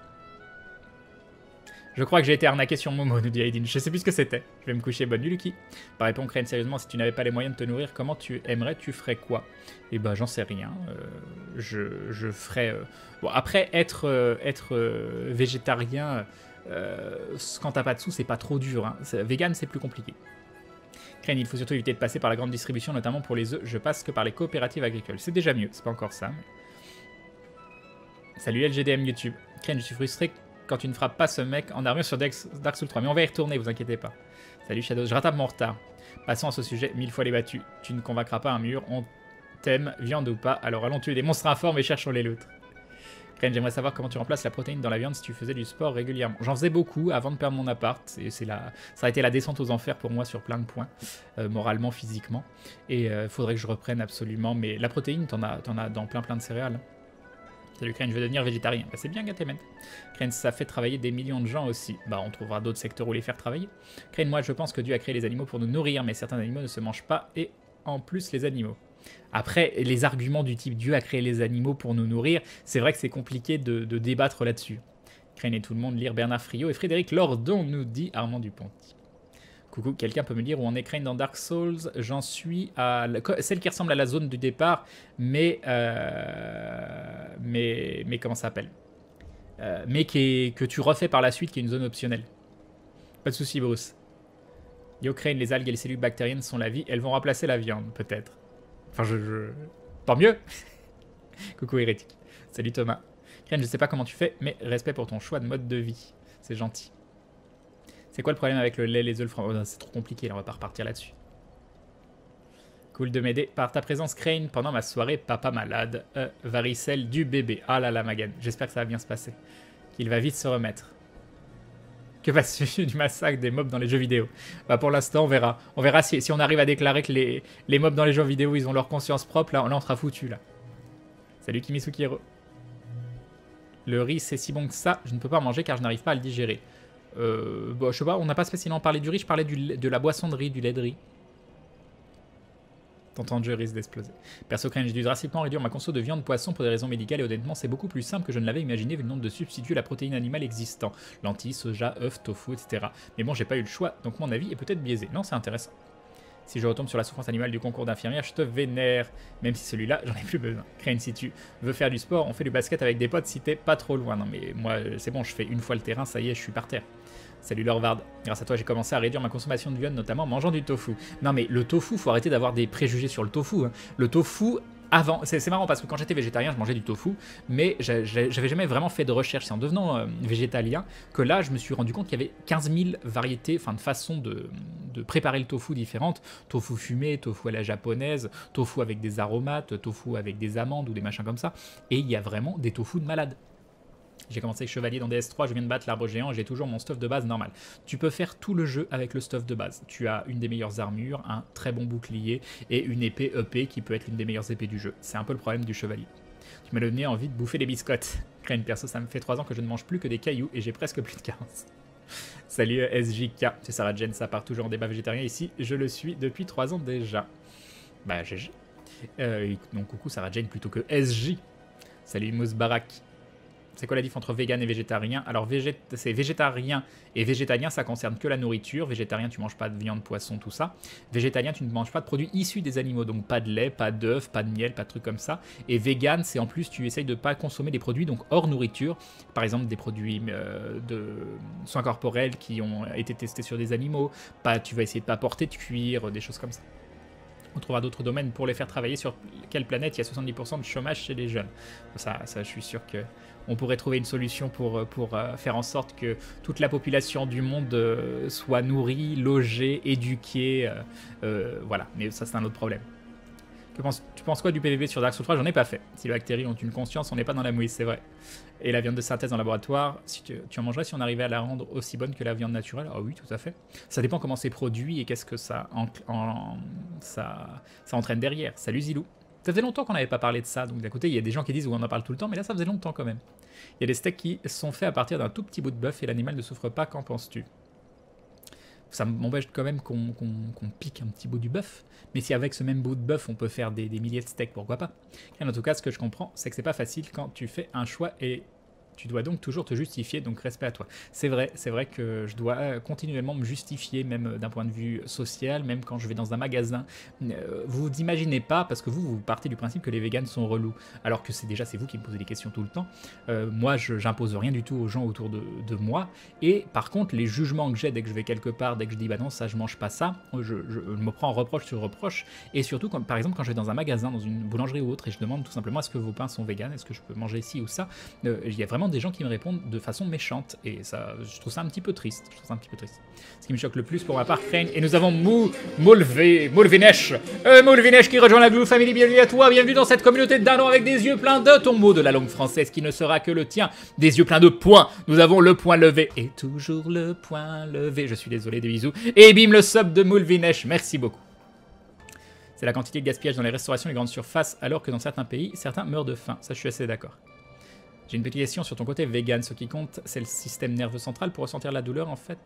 Speaker 1: Je crois que j'ai été arnaqué sur Momo, nous dit Aidin. Je sais plus ce que c'était. Je vais me coucher. Bonne nuit, Lucky. Par répondre, Crane, sérieusement, si tu n'avais pas les moyens de te nourrir, comment tu ferais quoi? Eh ben, j'en sais rien. Je ferais. Bon, après, être végétarien, quand t'as pas de sous, c'est pas trop dur. Hein. Vegan, c'est plus compliqué. Crane, il faut surtout éviter de passer par la grande distribution, notamment pour les œufs. Je passe que par les coopératives agricoles. C'est déjà mieux, c'est pas encore ça. Mais... Salut LGDM YouTube. Crane, je suis frustré quand tu ne frappes pas ce mec en armure sur Dark Souls 3. Mais on va y retourner, vous inquiétez pas. Salut Shadow, je rattrape mon retard. Passons à ce sujet, 1000 fois les battus. Tu ne convaincras pas un mur, on t'aime, viande ou pas. Alors allons tuer des monstres informes et cherchons les loutres. Crane, j'aimerais savoir comment tu remplaces la protéine dans la viande si tu faisais du sport régulièrement. J'en faisais beaucoup avant de perdre mon appart. Ça a été la descente aux enfers pour moi sur plein de points, moralement, physiquement. Et il faudrait que je reprenne absolument. Mais la protéine, t'en as dans plein de céréales. Salut Crane, je vais devenir végétarien. Bah, c'est bien Gatemen. Crane, ça fait travailler des millions de gens aussi. Bah on trouvera d'autres secteurs où les faire travailler. Crane, moi je pense que Dieu a créé les animaux pour nous nourrir, mais certains animaux ne se mangent pas, et en plus les animaux. Après, les arguments du type Dieu a créé les animaux pour nous nourrir, c'est vrai que c'est compliqué de débattre là-dessus. Crane et tout le monde lire Bernard Friot et Frédéric Lordon, nous dit Armand Dupont. Coucou, quelqu'un peut me dire où on est Crane dans Dark Souls? J'en suis à celle qui ressemble à la zone du départ, mais comment ça s'appelle? Mais que tu refais par la suite, qui est une zone optionnelle. Pas de soucis, Bruce. Yo Crane, les algues et les cellules bactériennes sont la vie, elles vont remplacer la viande, peut-être. Enfin, tant mieux. Coucou hérétique. Salut Thomas. Crane, je sais pas comment tu fais, mais respect pour ton choix de mode de vie. C'est gentil. C'est quoi le problème avec le lait, les œufs, le fromage? Oh, c'est trop compliqué, là, on va pas repartir là-dessus. Cool de m'aider par ta présence, Crane, pendant ma soirée papa malade. Varicelle du bébé. Ah là là, Magan, j'espère que ça va bien se passer. Qu'il va vite se remettre. Que vas-tu du massacre des mobs dans les jeux vidéo? Bah pour l'instant, on verra. On verra si on arrive à déclarer que les mobs dans les jeux vidéo, ils ont leur conscience propre. Là, on sera foutu, là. Salut Kimisukiro. Le riz, c'est si bon que ça, je ne peux pas en manger car je n'arrive pas à le digérer. Bon, je sais pas, on n'a pas spécialement parlé du riz, je parlais de la boisson de riz, du lait de riz. Ton temps de jeu risque d'exploser. Perso Crane, j'ai dû drastiquement réduire ma conso de viande poisson pour des raisons médicales et honnêtement c'est beaucoup plus simple que je ne l'avais imaginé vu le nombre de substituts à la protéine animale existant. Lentilles, soja, œufs, tofu, etc. Mais bon, j'ai pas eu le choix, donc mon avis est peut-être biaisé. Non, c'est intéressant. Si je retombe sur la souffrance animale du concours d'infirmière, je te vénère. Même si celui-là, j'en ai plus besoin. Crane, si tu veux faire du sport, on fait du basket avec des potes si t'es pas trop loin. Non mais moi, c'est bon, je fais une fois le terrain, ça y est, je suis par terre. Salut Lorvard, grâce à toi j'ai commencé à réduire ma consommation de viande, notamment en mangeant du tofu. Non mais le tofu, faut arrêter d'avoir des préjugés sur le tofu. Hein. Le tofu, avant, c'est marrant parce que quand j'étais végétarien, je mangeais du tofu, mais j'avais jamais vraiment fait de recherche. C'est en devenant végétalien que là, je me suis rendu compte qu'il y avait 15 000 variétés, enfin de façons de préparer le tofu différentes. Tofu fumé, tofu à la japonaise, tofu avec des aromates, tofu avec des amandes ou des machins comme ça. Et il y a vraiment des tofu de malades. J'ai commencé avec Chevalier dans DS3, je viens de battre l'arbre géant, j'ai toujours mon stuff de base normal. Tu peux faire tout le jeu avec le stuff de base. Tu as une des meilleures armures, un très bon bouclier et une épée EP qui peut être l'une des meilleures épées du jeu. C'est un peu le problème du Chevalier. Tu m'as donné envie de bouffer des biscottes. Crane perso, ça me fait 3 ans que je ne mange plus que des cailloux et j'ai presque plus de 15. Salut SJK, c'est Sarah Jen, ça part toujours en débat végétarien ici, je le suis depuis 3 ans déjà. Bah GG. Donc coucou Sarah Jen plutôt que SJ. Salut Mousse Barak. C'est quoi la différence entre vegan et végétarien? Alors, c'est végétarien et végétalien, ça concerne que la nourriture. Végétarien, tu manges pas de viande, poisson, tout ça. Végétalien, tu ne manges pas de produits issus des animaux. Donc, pas de lait, pas d'œufs, pas de miel, pas de trucs comme ça. Et vegan, c'est en plus, tu essayes de pas consommer des produits donc hors nourriture. Par exemple, des produits de soins corporels qui ont été testés sur des animaux. Tu vas essayer de pas porter de cuir, des choses comme ça. On trouvera d'autres domaines pour les faire travailler. Sur quelle planète il y a 70% de chômage chez les jeunes? Ça, je suis sûr qu'on pourrait trouver une solution pour faire en sorte que toute la population du monde soit nourrie, logée, éduquée. Voilà, mais ça c'est un autre problème. Tu penses quoi du PVP sur Dark Souls 3? J'en ai pas fait. Si les bactéries ont une conscience, on n'est pas dans la mouise, c'est vrai. Et la viande de synthèse en laboratoire, si tu en mangerais si on arrivait à la rendre aussi bonne que la viande naturelle? Ah oui, tout à fait. Ça dépend comment c'est produit et qu'est-ce que ça entraîne derrière. Salut Zilou. Ça faisait longtemps qu'on n'avait pas parlé de ça, donc d'un côté il y a des gens qui disent on en parle tout le temps, mais là ça faisait longtemps quand même. Il y a des steaks qui sont faits à partir d'un tout petit bout de bœuf et l'animal ne souffre pas, qu'en penses-tu? Ça m'empêche quand même qu'on pique un petit bout du bœuf. Mais si avec ce même bout de bœuf, on peut faire des milliers de steaks, pourquoi pas? Et en tout cas, ce que je comprends, c'est que c'est pas facile quand tu fais un choix et tu dois donc toujours te justifier, donc respect à toi. C'est vrai que je dois continuellement me justifier, même d'un point de vue social, même quand je vais dans un magasin. Vous n'imaginez pas, parce que vous partez du principe que les véganes sont relous, alors que c'est vous qui me posez des questions tout le temps. Moi, j'impose rien du tout aux gens autour de moi, et par contre, les jugements que j'ai dès que je vais quelque part, dès que je dis bah non, ça je mange pas ça, je me prends reproche sur reproche, et surtout, par exemple, quand je vais dans un magasin, dans une boulangerie ou autre, et je demande tout simplement est-ce que vos pains sont véganes, est-ce que je peux manger ci ou ça, il y a vraiment des gens qui me répondent de façon méchante et ça, je trouve ça un petit peu triste. Ce qui me choque le plus pour ma part, Crane, et nous avons Moulvinesh qui rejoint la Blue Family. Bienvenue à toi, bienvenue dans cette communauté de dindons avec des yeux pleins de ton mot de la langue française qui ne sera que le tien, des yeux pleins de points. Nous avons le point levé et toujours le point levé. Je suis désolé, des bisous. Et bim, le sub de Moulvinesh, merci beaucoup. C'est la quantité de gaspillage dans les restaurations et les grandes surfaces, alors que dans certains pays, certains meurent de faim. Ça, je suis assez d'accord. J'ai une petite question sur ton côté vegan. Ce qui compte, c'est le système nerveux central pour ressentir la douleur, en fait.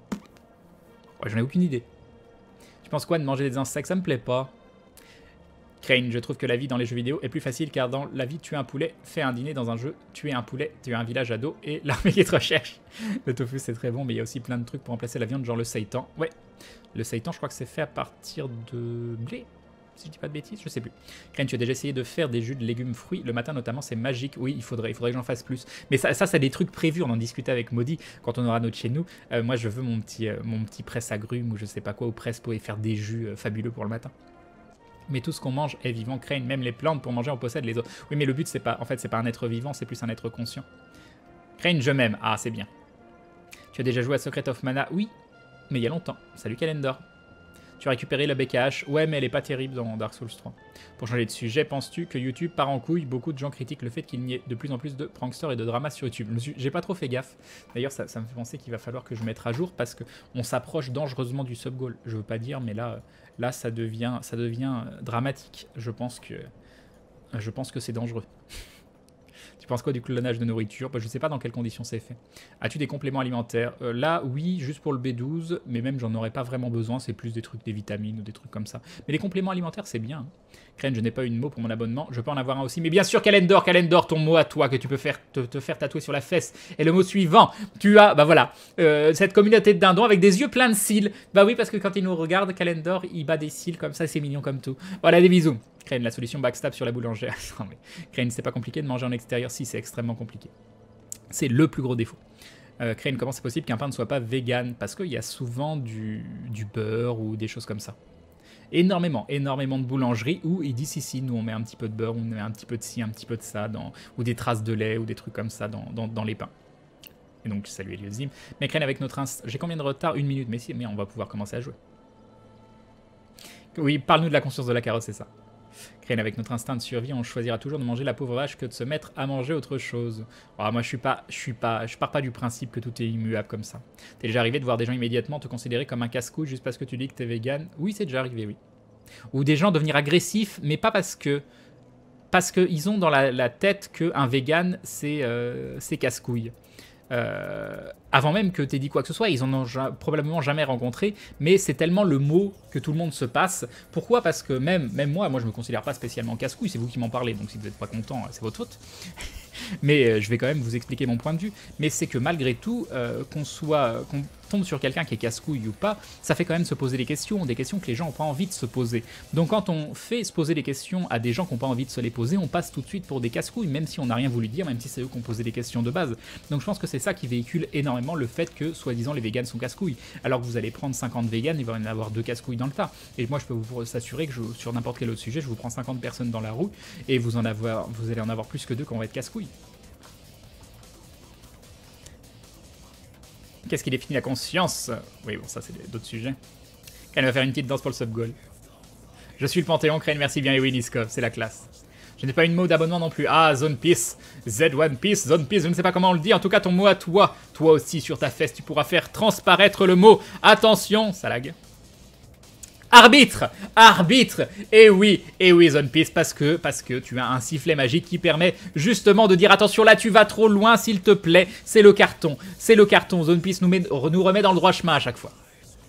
Speaker 1: Ouais, j'en ai aucune idée. Tu penses quoi de manger des insectes? Ça me plaît pas. Crane, je trouve que la vie dans les jeux vidéo est plus facile, car dans la vie, tuer un poulet, faire un dîner dans un jeu, tuer un poulet, tuer un village ado et l'armée qui te recherche. Le tofu, c'est très bon, mais il y a aussi plein de trucs pour remplacer la viande, genre le seitan. Ouais, le seitan, je crois que c'est fait à partir de blé. Si je dis pas de bêtises, je sais plus. Crane, tu as déjà essayé de faire des jus de légumes fruits le matin notamment, c'est magique. Oui, il faudrait que j'en fasse plus. Mais ça c'est des trucs prévus, on en discutait avec Maudit quand on aura notre chez nous. Moi, je veux mon petit presse-agrumes ou je sais pas quoi, ou presse pour y faire des jus fabuleux pour le matin. Mais tout ce qu'on mange est vivant, Crane, même les plantes pour manger, on possède les autres. Oui, mais le but, c'est pas un être vivant, c'est plus un être conscient. Crane, je m'aime. Ah, c'est bien. Tu as déjà joué à Secret of Mana? Oui, mais il y a longtemps. Salut Calendar. Tu as récupéré la BKH. Ouais, mais elle est pas terrible dans Dark Souls 3. Pour changer de sujet, penses-tu que YouTube part en couille? Beaucoup de gens critiquent le fait qu'il n'y ait de plus en plus de pranksters et de dramas sur YouTube. J'ai pas trop fait gaffe. D'ailleurs, ça me fait penser qu'il va falloir que je mette à jour parce qu'on s'approche dangereusement du sub-goal. Je veux pas dire, mais là ça devient dramatique. Je pense que c'est dangereux. Tu penses quoi du clonage de nourriture? Je sais pas dans quelles conditions c'est fait. As-tu des compléments alimentaires? Là, oui, juste pour le B12, mais même j'en aurais pas vraiment besoin, c'est plus des trucs, des vitamines ou des trucs comme ça. Mais les compléments alimentaires, c'est bien. Crane, je n'ai pas une mot pour mon abonnement, je peux en avoir un aussi. Mais bien sûr, Calendor, ton mot à toi que tu peux te faire tatouer sur la fesse. Et le mot suivant, tu as, bah voilà, cette communauté de dindons avec des yeux pleins de cils. Bah oui, parce que quand il nous regarde, Calendor, il bat des cils comme ça, c'est mignon comme tout. Voilà, des bisous. Crane, la solution backstab sur la boulangère. Non mais, Crane, c'est pas compliqué de manger en extérieur? Si, c'est extrêmement compliqué. C'est le plus gros défaut. Crane, comment c'est possible qu'un pain ne soit pas vegan? Parce qu'il y a souvent du beurre ou des choses comme ça. Énormément de boulangeries où ils disent si, nous on met un petit peu de beurre, on met un petit peu de ci, un petit peu de ça, ou des traces de lait ou des trucs comme ça dans les pains. Et donc, salut Eliozim. Mais Crane, avec notre instinct, j'ai combien de retard? 1 minute, mais on va pouvoir commencer à jouer. Oui, parle-nous de la conscience de la carotte, c'est ça. Crane, avec notre instinct de survie, on choisira toujours de manger la pauvre vache que de se mettre à manger autre chose. Oh, moi, je pars pas du principe que tout est immuable comme ça. T'es déjà arrivé de voir des gens immédiatement te considérer comme un casse-couille juste parce que tu dis que t'es vegan? Oui, c'est déjà arrivé, oui. Ou des gens devenir agressifs, mais pas parce que ils ont dans la tête qu'un vegan, c'est casse-couille. Avant même que t'aies dit quoi que ce soit, ils en ont probablement jamais rencontré, mais c'est tellement le mot que tout le monde se passe. Pourquoi? Parce que même moi je me considère pas spécialement casse-couille, c'est vous qui m'en parlez, donc si vous n'êtes pas content, c'est votre faute. Mais je vais quand même vous expliquer mon point de vue. Mais c'est que malgré tout, qu'on tombe sur quelqu'un qui est casse-couille ou pas, ça fait quand même se poser des questions que les gens n'ont pas envie de se poser. Donc quand on fait se poser des questions à des gens qui n'ont pas envie de se les poser, on passe tout de suite pour des casse-couilles, même si on n'a rien voulu dire, même si c'est eux qui ont posé des questions de base. Donc je pense que c'est ça qui véhicule énormément le fait que, soi-disant, les véganes sont casse-couilles. Alors que vous allez prendre 50 véganes, il va y en avoir 2 casse-couilles dans le tas. Et moi je peux vous assurer que sur n'importe quel autre sujet, je vous prends 50 personnes dans la roue, et vous allez en avoir plus que 2 qui vont être casse-couilles. Qu'est-ce qui définit la conscience? Oui, bon, ça, c'est d'autres sujets. Crane va faire une petite danse pour le sub-goal. Je suis le Panthéon, Crane, merci bien, et oui, Niskov, c'est la classe. Je n'ai pas une mot d'abonnement non plus. Ah, Zone Peace, Z1 Peace, Zone Peace, je ne sais pas comment on le dit. En tout cas, ton mot à toi. Toi aussi, sur ta fesse, tu pourras faire transparaître le mot. Attention, ça lag. Arbitre! Arbitre! Et oui, Zone Peace, parce que tu as un sifflet magique qui permet justement de dire attention, là tu vas trop loin, s'il te plaît, c'est le carton. C'est le carton. Zone Peace nous remet dans le droit chemin à chaque fois.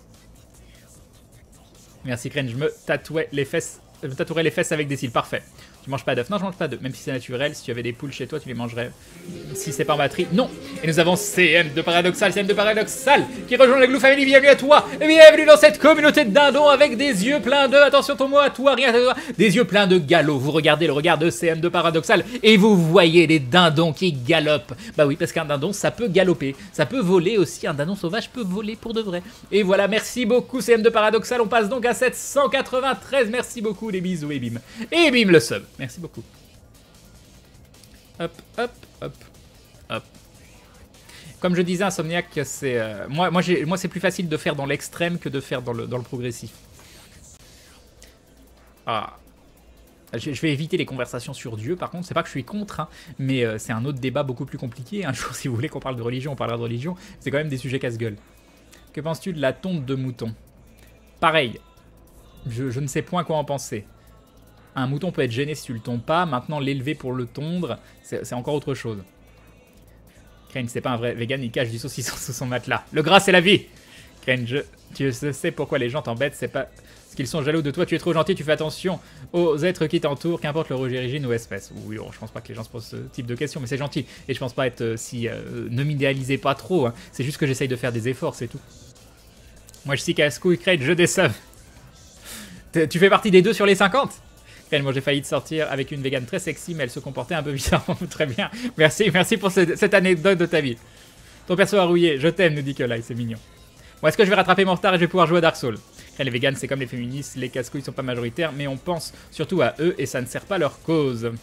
Speaker 1: Merci Crane, je me tatouerai les fesses avec des cils, parfait. Tu manges pas d'œufs? Non, je mange pas d'œufs. Même si c'est naturel, si tu avais des poules chez toi, tu les mangerais. Si c'est pas en batterie, non. Et nous avons CM de Paradoxal, qui rejoint la Glue Family. Bienvenue à toi. Et bienvenue dans cette communauté de dindons avec des yeux pleins de... Attention, ton mot à toi, rien à toi. Des yeux pleins de galop. Vous regardez le regard de CM de Paradoxal et vous voyez les dindons qui galopent. Bah oui, parce qu'un dindon, ça peut galoper. Ça peut voler aussi. Un dindon sauvage peut voler pour de vrai. Et voilà, merci beaucoup CM de Paradoxal. On passe donc à 793. Merci beaucoup, les bisous et bim. Et bim le sub. Merci beaucoup. Hop, hop, hop, hop. Comme je disais, Insomniac, c'est... moi c'est plus facile de faire dans l'extrême que de faire dans le progressif. Ah. Je vais éviter les conversations sur Dieu, par contre. C'est pas que je suis contre, hein, mais c'est un autre débat beaucoup plus compliqué. Un jour, si vous voulez qu'on parle de religion, on parlera de religion. C'est quand même des sujets casse-gueule. Que penses-tu de la tonte de mouton? Pareil. Je ne sais point quoi en penser. Un mouton peut être gêné si tu le tonds pas. Maintenant, l'élever pour le tondre, c'est encore autre chose. Crane, c'est pas un vrai vegan, il cache du saucisson sous son matelas. Le gras, c'est la vie. Crane, tu sais pourquoi les gens t'embêtent, c'est pas parce qu'ils sont jaloux de toi, tu es trop gentil, tu fais attention aux êtres qui t'entourent, qu'importe leur origine ou espèce. Oui, je pense pas que les gens se posent ce type de questions, mais c'est gentil. Et je pense pas être si... ne m'idéalisez pas trop, hein. C'est juste que j'essaye de faire des efforts, c'est tout. Moi, je suis casse-couille, Crane, je décève. Tu fais partie des 2 sur les 50? Moi j'ai failli te sortir avec une vegan très sexy, mais elle se comportait un peu bizarrement. Très bien. Merci pour cette anecdote de ta vie. Ton perso a rouillé. Je t'aime, nous dit que là, c'est mignon. Bon, est-ce que je vais rattraper mon retard et je vais pouvoir jouer à Dark Souls? Les vegans, c'est comme les féministes, les casse-couilles sont pas majoritaires, mais on pense surtout à eux et ça ne sert pas leur cause.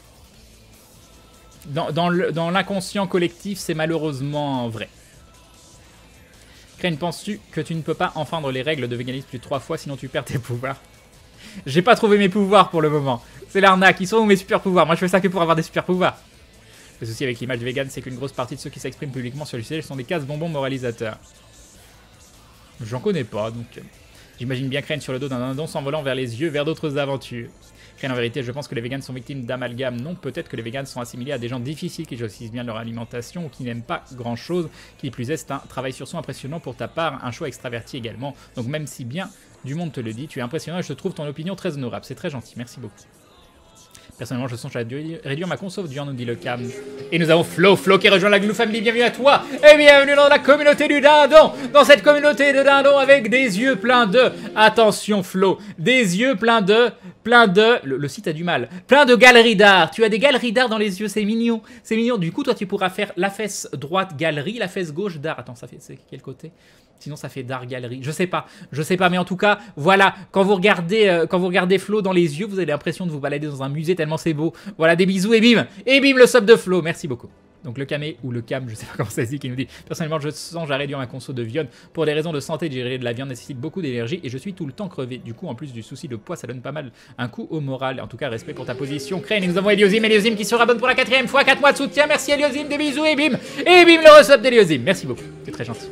Speaker 1: Dans l'inconscient collectif, c'est malheureusement vrai. Crane, penses-tu que tu ne peux pas enfreindre les règles de véganisme plus de 3 fois sinon tu perds tes pouvoirs? J'ai pas trouvé mes pouvoirs pour le moment. C'est l'arnaque. Ils sont où mes super pouvoirs? Moi je fais ça que pour avoir des super pouvoirs. Le souci avec l'image vegan, c'est qu'une grosse partie de ceux qui s'expriment publiquement sur le sujet sont des casse-bonbons moralisateurs. J'en connais pas, donc j'imagine bien Crane sur le dos d'un dindon s'envolant vers les yeux, vers d'autres aventures. Crane, en vérité, je pense que les végans sont victimes d'amalgame. Non, peut-être que les végans sont assimilés à des gens difficiles qui choisissent bien leur alimentation ou qui n'aiment pas grand-chose. Qui plus est, c'est un travail sur soi impressionnant pour ta part, un choix extraverti également. Donc même si bien du monde te le dit, tu es impressionnant et je trouve ton opinion très honorable. C'est très gentil, merci beaucoup. Personnellement, je songe à réduire ma conso de viande, nous dit le Cam. Et nous avons Flo qui rejoint la Glue Family. Bienvenue à toi et bienvenue dans la communauté du dindon. Dans cette communauté de dindons avec des yeux pleins de... Attention Flo, des yeux pleins de... Le site a du mal. Plein de galeries d'art. Tu as des galeries d'art dans les yeux, c'est mignon. C'est mignon. Du coup, toi, tu pourras faire la fesse droite galerie, la fesse gauche d'art. Attends, ça fait... C'est quel côté ? Sinon, ça fait d'art galerie. Je sais pas, mais en tout cas, voilà. Quand vous regardez Flo dans les yeux, vous avez l'impression de vous balader dans un musée tellement c'est beau. Voilà, des bisous et bim, le sub de Flo. Merci beaucoup. Donc le camé ou le cam, je sais pas comment ça se dit, qui nous dit personnellement, je sens à réduire ma conso de viande pour des raisons de santé. Digérer de la viande nécessite beaucoup d'énergie et je suis tout le temps crevé. Du coup, en plus du souci de poids, ça donne pas mal un coup au moral. En tout cas, respect pour ta position, Crane. Et nous avons Eliozim qui se rabonne pour la 4ème fois, 4 mois de soutien. Merci Eliozim, des bisous et bim, le resub d'Eliozim. Merci beaucoup, c'est très gentil.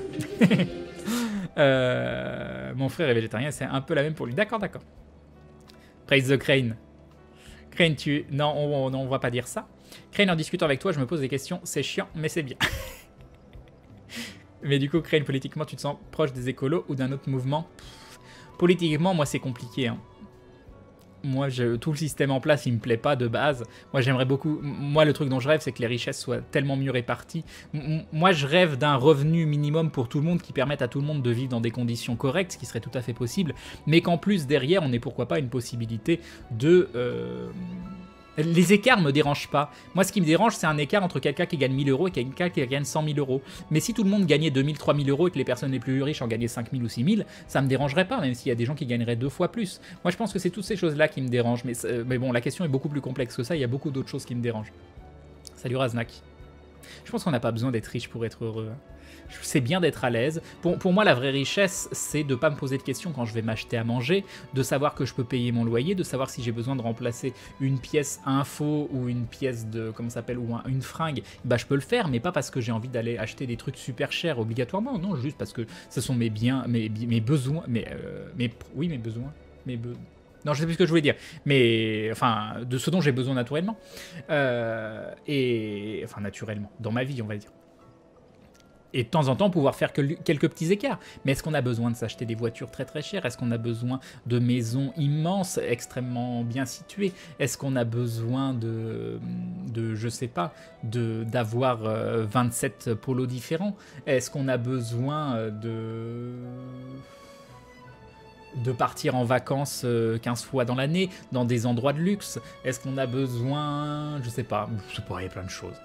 Speaker 1: Mon frère est végétarien, c'est un peu la même pour lui. D'accord. Praise the Crane. Crane, Non, on va pas dire ça. Crane, en discutant avec toi, je me pose des questions. C'est chiant, mais c'est bien. Mais du coup, Crane, politiquement, tu te sens proche des écolos ou d'un autre mouvement? Politiquement, moi, c'est compliqué. Hein. Moi, tout le système en place, il me plaît pas de base. Moi, j'aimerais beaucoup... Moi, le truc dont je rêve, c'est que les richesses soient tellement mieux réparties. Moi, je rêve d'un revenu minimum pour tout le monde qui permette à tout le monde de vivre dans des conditions correctes, ce qui serait tout à fait possible. Mais qu'en plus, derrière, on ait pourquoi pas une possibilité de... Les écarts me dérangent pas. Moi, ce qui me dérange, c'est un écart entre quelqu'un qui gagne 1000 euros et quelqu'un qui gagne 100 000 euros. Mais si tout le monde gagnait 2000, 3000 euros et que les personnes les plus riches en gagnaient 5000 ou 6000, ça me dérangerait pas, même s'il y a des gens qui gagneraient 2 fois plus. Moi, je pense que c'est toutes ces choses-là qui me dérangent. Mais bon, la question est beaucoup plus complexe que ça. Il y a beaucoup d'autres choses qui me dérangent. Salut Raznak. Je pense qu'on n'a pas besoin d'être riche pour être heureux. C'est bien d'être à l'aise. Pour moi, la vraie richesse, c'est de ne pas me poser de questions quand je vais m'acheter à manger, de savoir que je peux payer mon loyer, de savoir si j'ai besoin de remplacer une pièce info ou une pièce de, comment ça s'appelle, ou une fringue. Bah, je peux le faire, mais pas parce que j'ai envie d'aller acheter des trucs super chers obligatoirement. Non, juste parce que ce sont mes biens, mes besoins, oui, mes besoins, non, je sais plus ce que je voulais dire, mais enfin, de ce dont j'ai besoin naturellement. Enfin, naturellement, dans ma vie, on va dire. Et de temps en temps, pouvoir faire quelques petits écarts. Mais est-ce qu'on a besoin de s'acheter des voitures très très chères? Est-ce qu'on a besoin de maisons immenses, extrêmement bien situées? Est-ce qu'on a besoin de je sais pas, d'avoir 27 polos différents? Est-ce qu'on a besoin de partir en vacances 15 fois dans l'année, dans des endroits de luxe? Est-ce qu'on a besoin... Je sais pas, il y a plein de choses.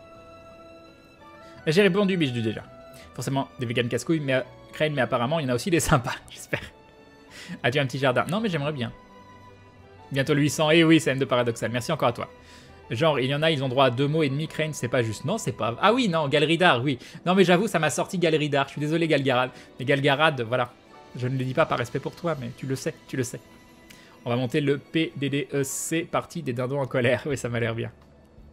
Speaker 1: J'ai répondu, biche du déjà. Forcément, des véganes casse-couilles, mais Crane, mais apparemment, il y en a aussi des sympas, j'espère. As-tu un petit jardin? Non, mais j'aimerais bien. Bientôt le 800, et oui, c'est M2 paradoxal, merci encore à toi. Genre, il y en a, ils ont droit à 2 mots et demi, Crane, c'est pas juste. Non, c'est pas... Ah oui, non, galerie d'art, oui. Non, mais j'avoue, ça m'a sorti galerie d'art. Je suis désolé, Galgarad. Mais Galgarad, voilà. Je ne le dis pas par respect pour toi, mais tu le sais, tu le sais. On va monter le PDDEC, partie des dindons en colère. Oui, ça m'a l'air bien.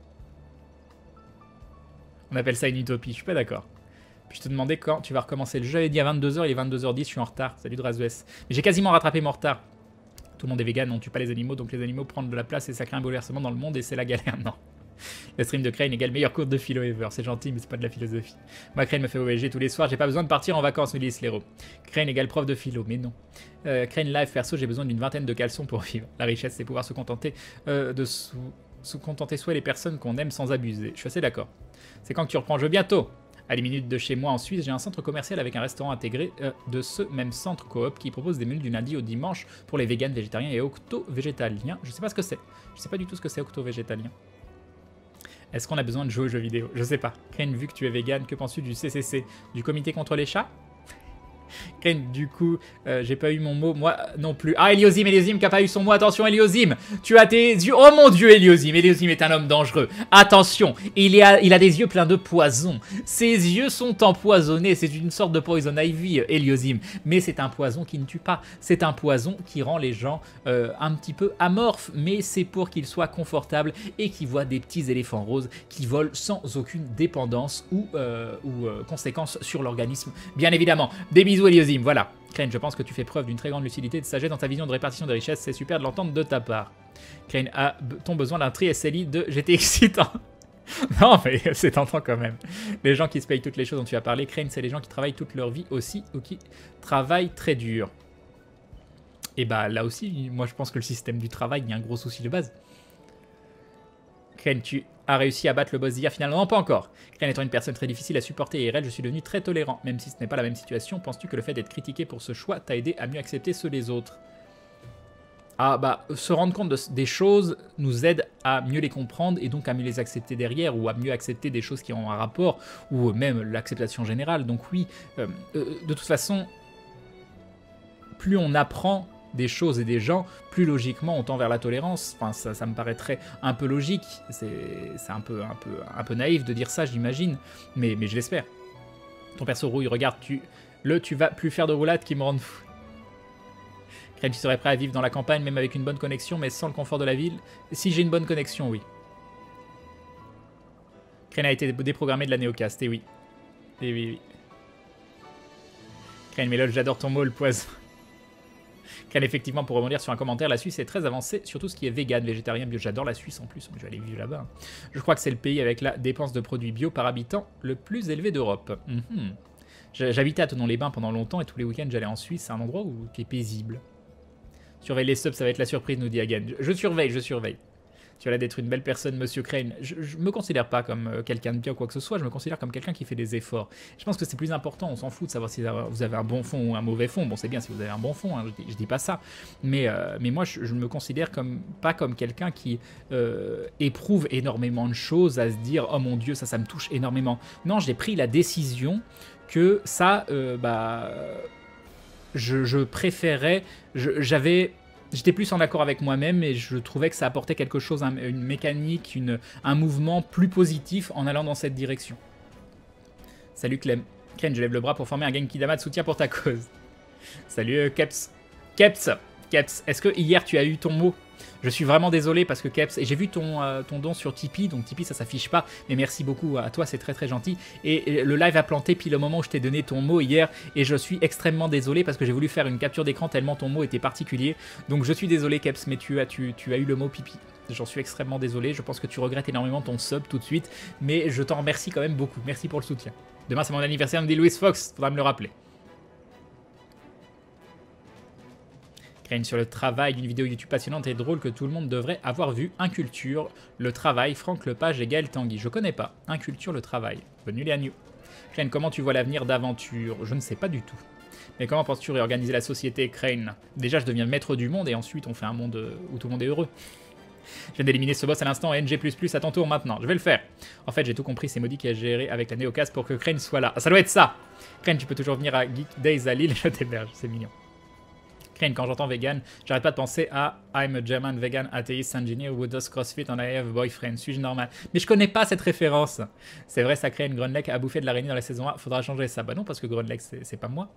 Speaker 1: On appelle ça une utopie, je suis pas d'accord. Puis je te demandais quand tu vas recommencer le jeu. J'avais dit à 22h, il est 22h10, je suis en retard. Salut Drazues. Mais j'ai quasiment rattrapé mon retard. Tout le monde est vegan, on tue pas les animaux, donc les animaux prennent de la place et ça crée un bouleversement dans le monde et c'est la galère. Non. Le stream de Crane égale meilleur cours de philo ever. C'est gentil, mais c'est pas de la philosophie. Moi, Crane me fait OSG tous les soirs, j'ai pas besoin de partir en vacances, me dit Slero. Crane égale prof de philo, mais non. Crane live perso, j'ai besoin d'une 20aine de caleçons pour vivre. La richesse, c'est pouvoir se contenter soit les personnes qu'on aime sans abuser. Je suis assez d'accord. C'est quand que tu reprends le jeu? Bientôt. À 10 minutes de chez moi en Suisse, j'ai un centre commercial avec un restaurant intégré de ce même centre coop qui propose des menus du lundi au dimanche pour les véganes, végétariens et octo-végétaliens. Je sais pas ce que c'est. Je sais pas du tout ce que c'est octo-végétalien. Est-ce qu'on a besoin de jouer aux jeux vidéo? Je sais pas. Crane, vu que tu es vegan, que penses-tu du CCC? Du comité contre les chats? Crane, du coup, j'ai pas eu mon mot, moi non plus. Ah, Eliozim qui a pas eu son mot. Attention, Eliozim, tu as tes yeux. Oh mon dieu, Eliozim est un homme dangereux. Attention, il a des yeux pleins de poison. Ses yeux sont empoisonnés. C'est une sorte de poison ivy, Eliozim. Mais c'est un poison qui ne tue pas. C'est un poison qui rend les gens un petit peu amorphes. Mais c'est pour qu'ils soient confortables et qu'ils voient des petits éléphants roses qui volent sans aucune dépendance ou conséquence sur l'organisme. Bien évidemment. Des bisous, Eliozim. Voilà. Crane, je pense que tu fais preuve d'une très grande lucidité et de sagesse dans ta vision de répartition des richesses. C'est super de l'entendre de ta part. Crane, a-t-on besoin d'un tri SLI de GT excitant? Non, mais c'est tentant quand même. Les gens qui se payent toutes les choses dont tu as parlé, Crane, c'est les gens qui travaillent toute leur vie aussi ou qui travaillent très dur. Et bah là aussi, moi je pense que le système du travail, il y a un gros souci de base. Crane, tu as réussi à battre le boss d'hier finalement? Non, pas encore. Crane étant une personne très difficile à supporter et IRL, je suis devenu très tolérant. Même si ce n'est pas la même situation, penses-tu que le fait d'être critiqué pour ce choix t'a aidé à mieux accepter ceux des autres? Ah bah, se rendre compte des choses nous aide à mieux les comprendre et donc à mieux les accepter derrière ou à mieux accepter des choses qui ont un rapport ou même l'acceptation générale. Donc oui, de toute façon, plus on apprend des choses et des gens, plus logiquement on tend vers la tolérance. Enfin, ça me paraîtrait un peu logique. C'est un peu naïf de dire ça, j'imagine, mais je l'espère. Ton perso rouille, regarde, tu vas plus faire de roulade qui me rendent fou. Crane, tu serais prêt à vivre dans la campagne, même avec une bonne connexion, mais sans le confort de la ville? Si j'ai une bonne connexion, oui. Crane a été déprogrammé de la Néocast, et oui. Et oui, oui. Crane, mais lol, j'adore ton mot, le poison. Crane, effectivement, pour rebondir sur un commentaire, la Suisse est très avancée, surtout ce qui est vegan, végétarien, bio. J'adore la Suisse en plus, je vais aller vivre là-bas. Je crois que c'est le pays avec la dépense de produits bio par habitant le plus élevé d'Europe. J'habitais à Thonon-les-Bains pendant longtemps et tous les week-ends j'allais en Suisse, c'est un endroit qui est paisible. Surveille les subs, ça va être la surprise, nous dit Hagen. Je surveille. Tu as l'air d'être une belle personne, monsieur Crane. Je me considère pas comme quelqu'un de bien ou quoi que ce soit, je me considère comme quelqu'un qui fait des efforts. Je pense que c'est plus important, on s'en fout de savoir si vous avez un bon fond ou un mauvais fond. Bon, c'est bien si vous avez un bon fond, hein, je dis pas ça. Mais moi, je me considère pas comme quelqu'un qui éprouve énormément de choses à se dire « Oh mon Dieu, ça me touche énormément ». Non, j'ai pris la décision que ça, je préférais... J'étais plus en accord avec moi-même et je trouvais que ça apportait quelque chose, une mécanique, un mouvement plus positif en allant dans cette direction. Salut Clem. Crane, je lève le bras pour former un Genkidama de soutien pour ta cause. Salut Keps. Keps, est-ce que hier tu as eu ton mot? Je suis vraiment désolé parce que Keps, et j'ai vu ton don sur Tipeee, donc Tipeee ça s'affiche pas, mais merci beaucoup à toi, c'est très très gentil. Et le live a planté pile au moment où je t'ai donné ton mot hier, et je suis extrêmement désolé parce que j'ai voulu faire une capture d'écran tellement ton mot était particulier. Donc je suis désolé Keps, mais tu as eu le mot pipi. J'en suis extrêmement désolé, je pense que tu regrettes énormément ton sub tout de suite, mais je t'en remercie quand même beaucoup, merci pour le soutien. Demain c'est mon anniversaire, me dit Louis Fox, faudra me le rappeler. Crane sur le travail, une vidéo YouTube passionnante et drôle que tout le monde devrait avoir vu. Inculture, le travail, Franck Lepage et Gaël Tanguy. Je connais pas. Inculture, le travail. Bonne nuit les agneaux. Crane, comment tu vois l'avenir d'Aventure? Je ne sais pas du tout. Mais comment penses-tu réorganiser la société, Crane? Déjà, je deviens le maître du monde et ensuite on fait un monde où tout le monde est heureux. Je viens d'éliminer ce boss à l'instant, NG++, à ton tour maintenant. Je vais le faire. En fait, j'ai tout compris, c'est Maudit qui a géré avec la Néocast pour que Crane soit là. Ah, ça doit être ça. Crane, tu peux toujours venir à Geek Days à Lille, je t'héberge, c'est mignon. Crane, quand j'entends vegan, j'arrête pas de penser à I'm a German vegan atheist engineer who does CrossFit and I have a boyfriend. Suis-je normal? Mais je connais pas cette référence. C'est vrai, ça crée une Grunleck a bouffé de l'araignée dans la saison 1. Faudra changer ça. Bah non, parce que Grunleck, c'est pas moi.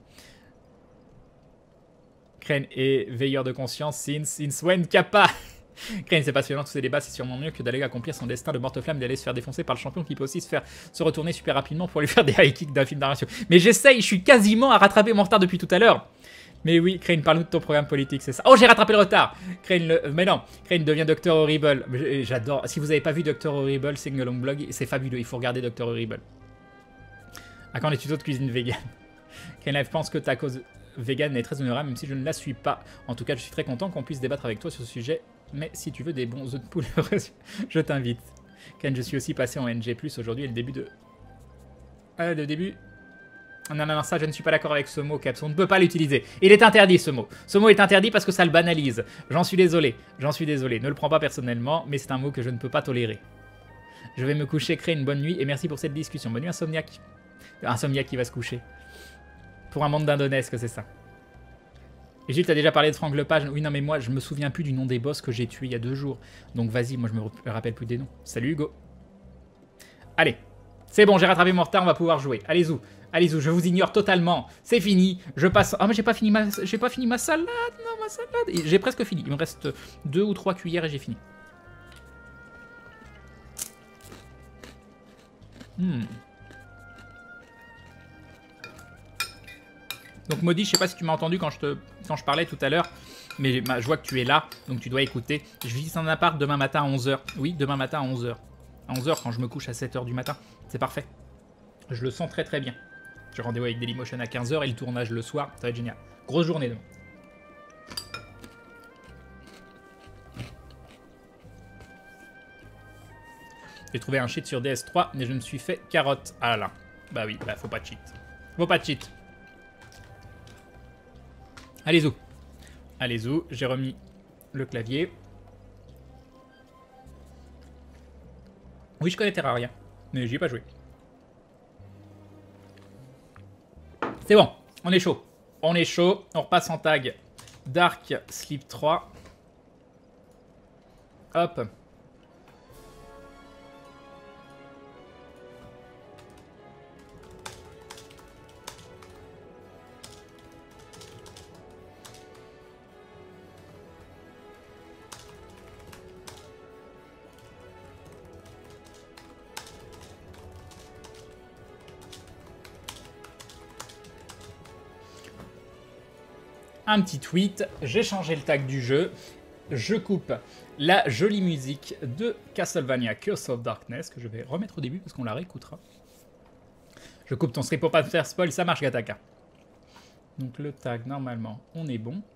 Speaker 1: Crane est veilleur de conscience since when Kappa. Crane, c'est passionnant tous ces débats, c'est sûrement mieux que d'aller accomplir son destin de morte-flamme, d'aller se faire défoncer par le champion qui peut aussi se retourner super rapidement pour lui faire des high kicks d'un film d'arrachio. Mais j'essaye, je suis quasiment à rattraper mon retard depuis tout à l'heure. Mais oui, Crane, parle-nous de ton programme politique, c'est ça. Oh, j'ai rattrapé le retard. Crane, mais non, Crane devient Dr Horrible. J'adore. Si vous n'avez pas vu Dr Horrible, c'est Long Blog, c'est fabuleux. Il faut regarder Dr Horrible. À quand les tutos de cuisine vegan? Crane Live pense que ta cause vegan est très honorable, même si je ne la suis pas. En tout cas, je suis très content qu'on puisse débattre avec toi sur ce sujet. Mais si tu veux des bons œufs de poule, je t'invite. Crane, je suis aussi passé en NG+, aujourd'hui, et le début de... le début... Non, ça, je ne suis pas d'accord avec ce mot, Caps. On ne peut pas l'utiliser. Il est interdit, ce mot. Ce mot est interdit parce que ça le banalise. J'en suis désolé. Ne le prends pas personnellement, mais c'est un mot que je ne peux pas tolérer. Je vais me coucher, créer une bonne nuit, et merci pour cette discussion. Bonne nuit, Insomniac. Insomniac qui va se coucher. Pour un monde d'indonesque, c'est ça. Et Gilles, t'as déjà parlé de Franck Lepage. Oui, non, mais moi, je me souviens plus du nom des boss que j'ai tués il y a 2 jours. Donc vas-y, moi, je me rappelle plus des noms. Salut, Hugo. Allez. C'est bon, j'ai rattrapé mon retard, on va pouvoir jouer. Allez, Zou. Allez, Zou, je vous ignore totalement. C'est fini. Je passe... Oh, mais j'ai pas fini ma salade. Non, ma salade. J'ai presque fini. Il me reste 2 ou 3 cuillères et j'ai fini. Donc Maudit, je sais pas si tu m'as entendu quand je parlais tout à l'heure, mais je vois que tu es là, donc tu dois écouter. Je visite un appart demain matin à 11h. Oui, demain matin à 11h. À 11h quand je me couche à 7h du matin. C'est parfait. Je le sens très très bien. J'ai rendez-vous avec Dailymotion à 15h et le tournage le soir. Ça va être génial. Grosse journée demain. J'ai trouvé un cheat sur DS3, mais je me suis fait carotte. Ah là. Bah oui, bah faut pas de cheat. Faut pas de cheat. Allez, Zou. Allez, Zou. J'ai remis le clavier. Oui, je connais Terraria, mais j'y ai pas joué. C'est bon, on est chaud. On est chaud. On repasse en tag Dark Sleep 3. Hop. Un petit tweet, j'ai changé le tag du jeu, je coupe la jolie musique de Castlevania Curse of Darkness, que je vais remettre au début parce qu'on la réécoutera. Je coupe ton strip pour pas te faire spoil, ça marche Gataka. Donc le tag, normalement, on est bon.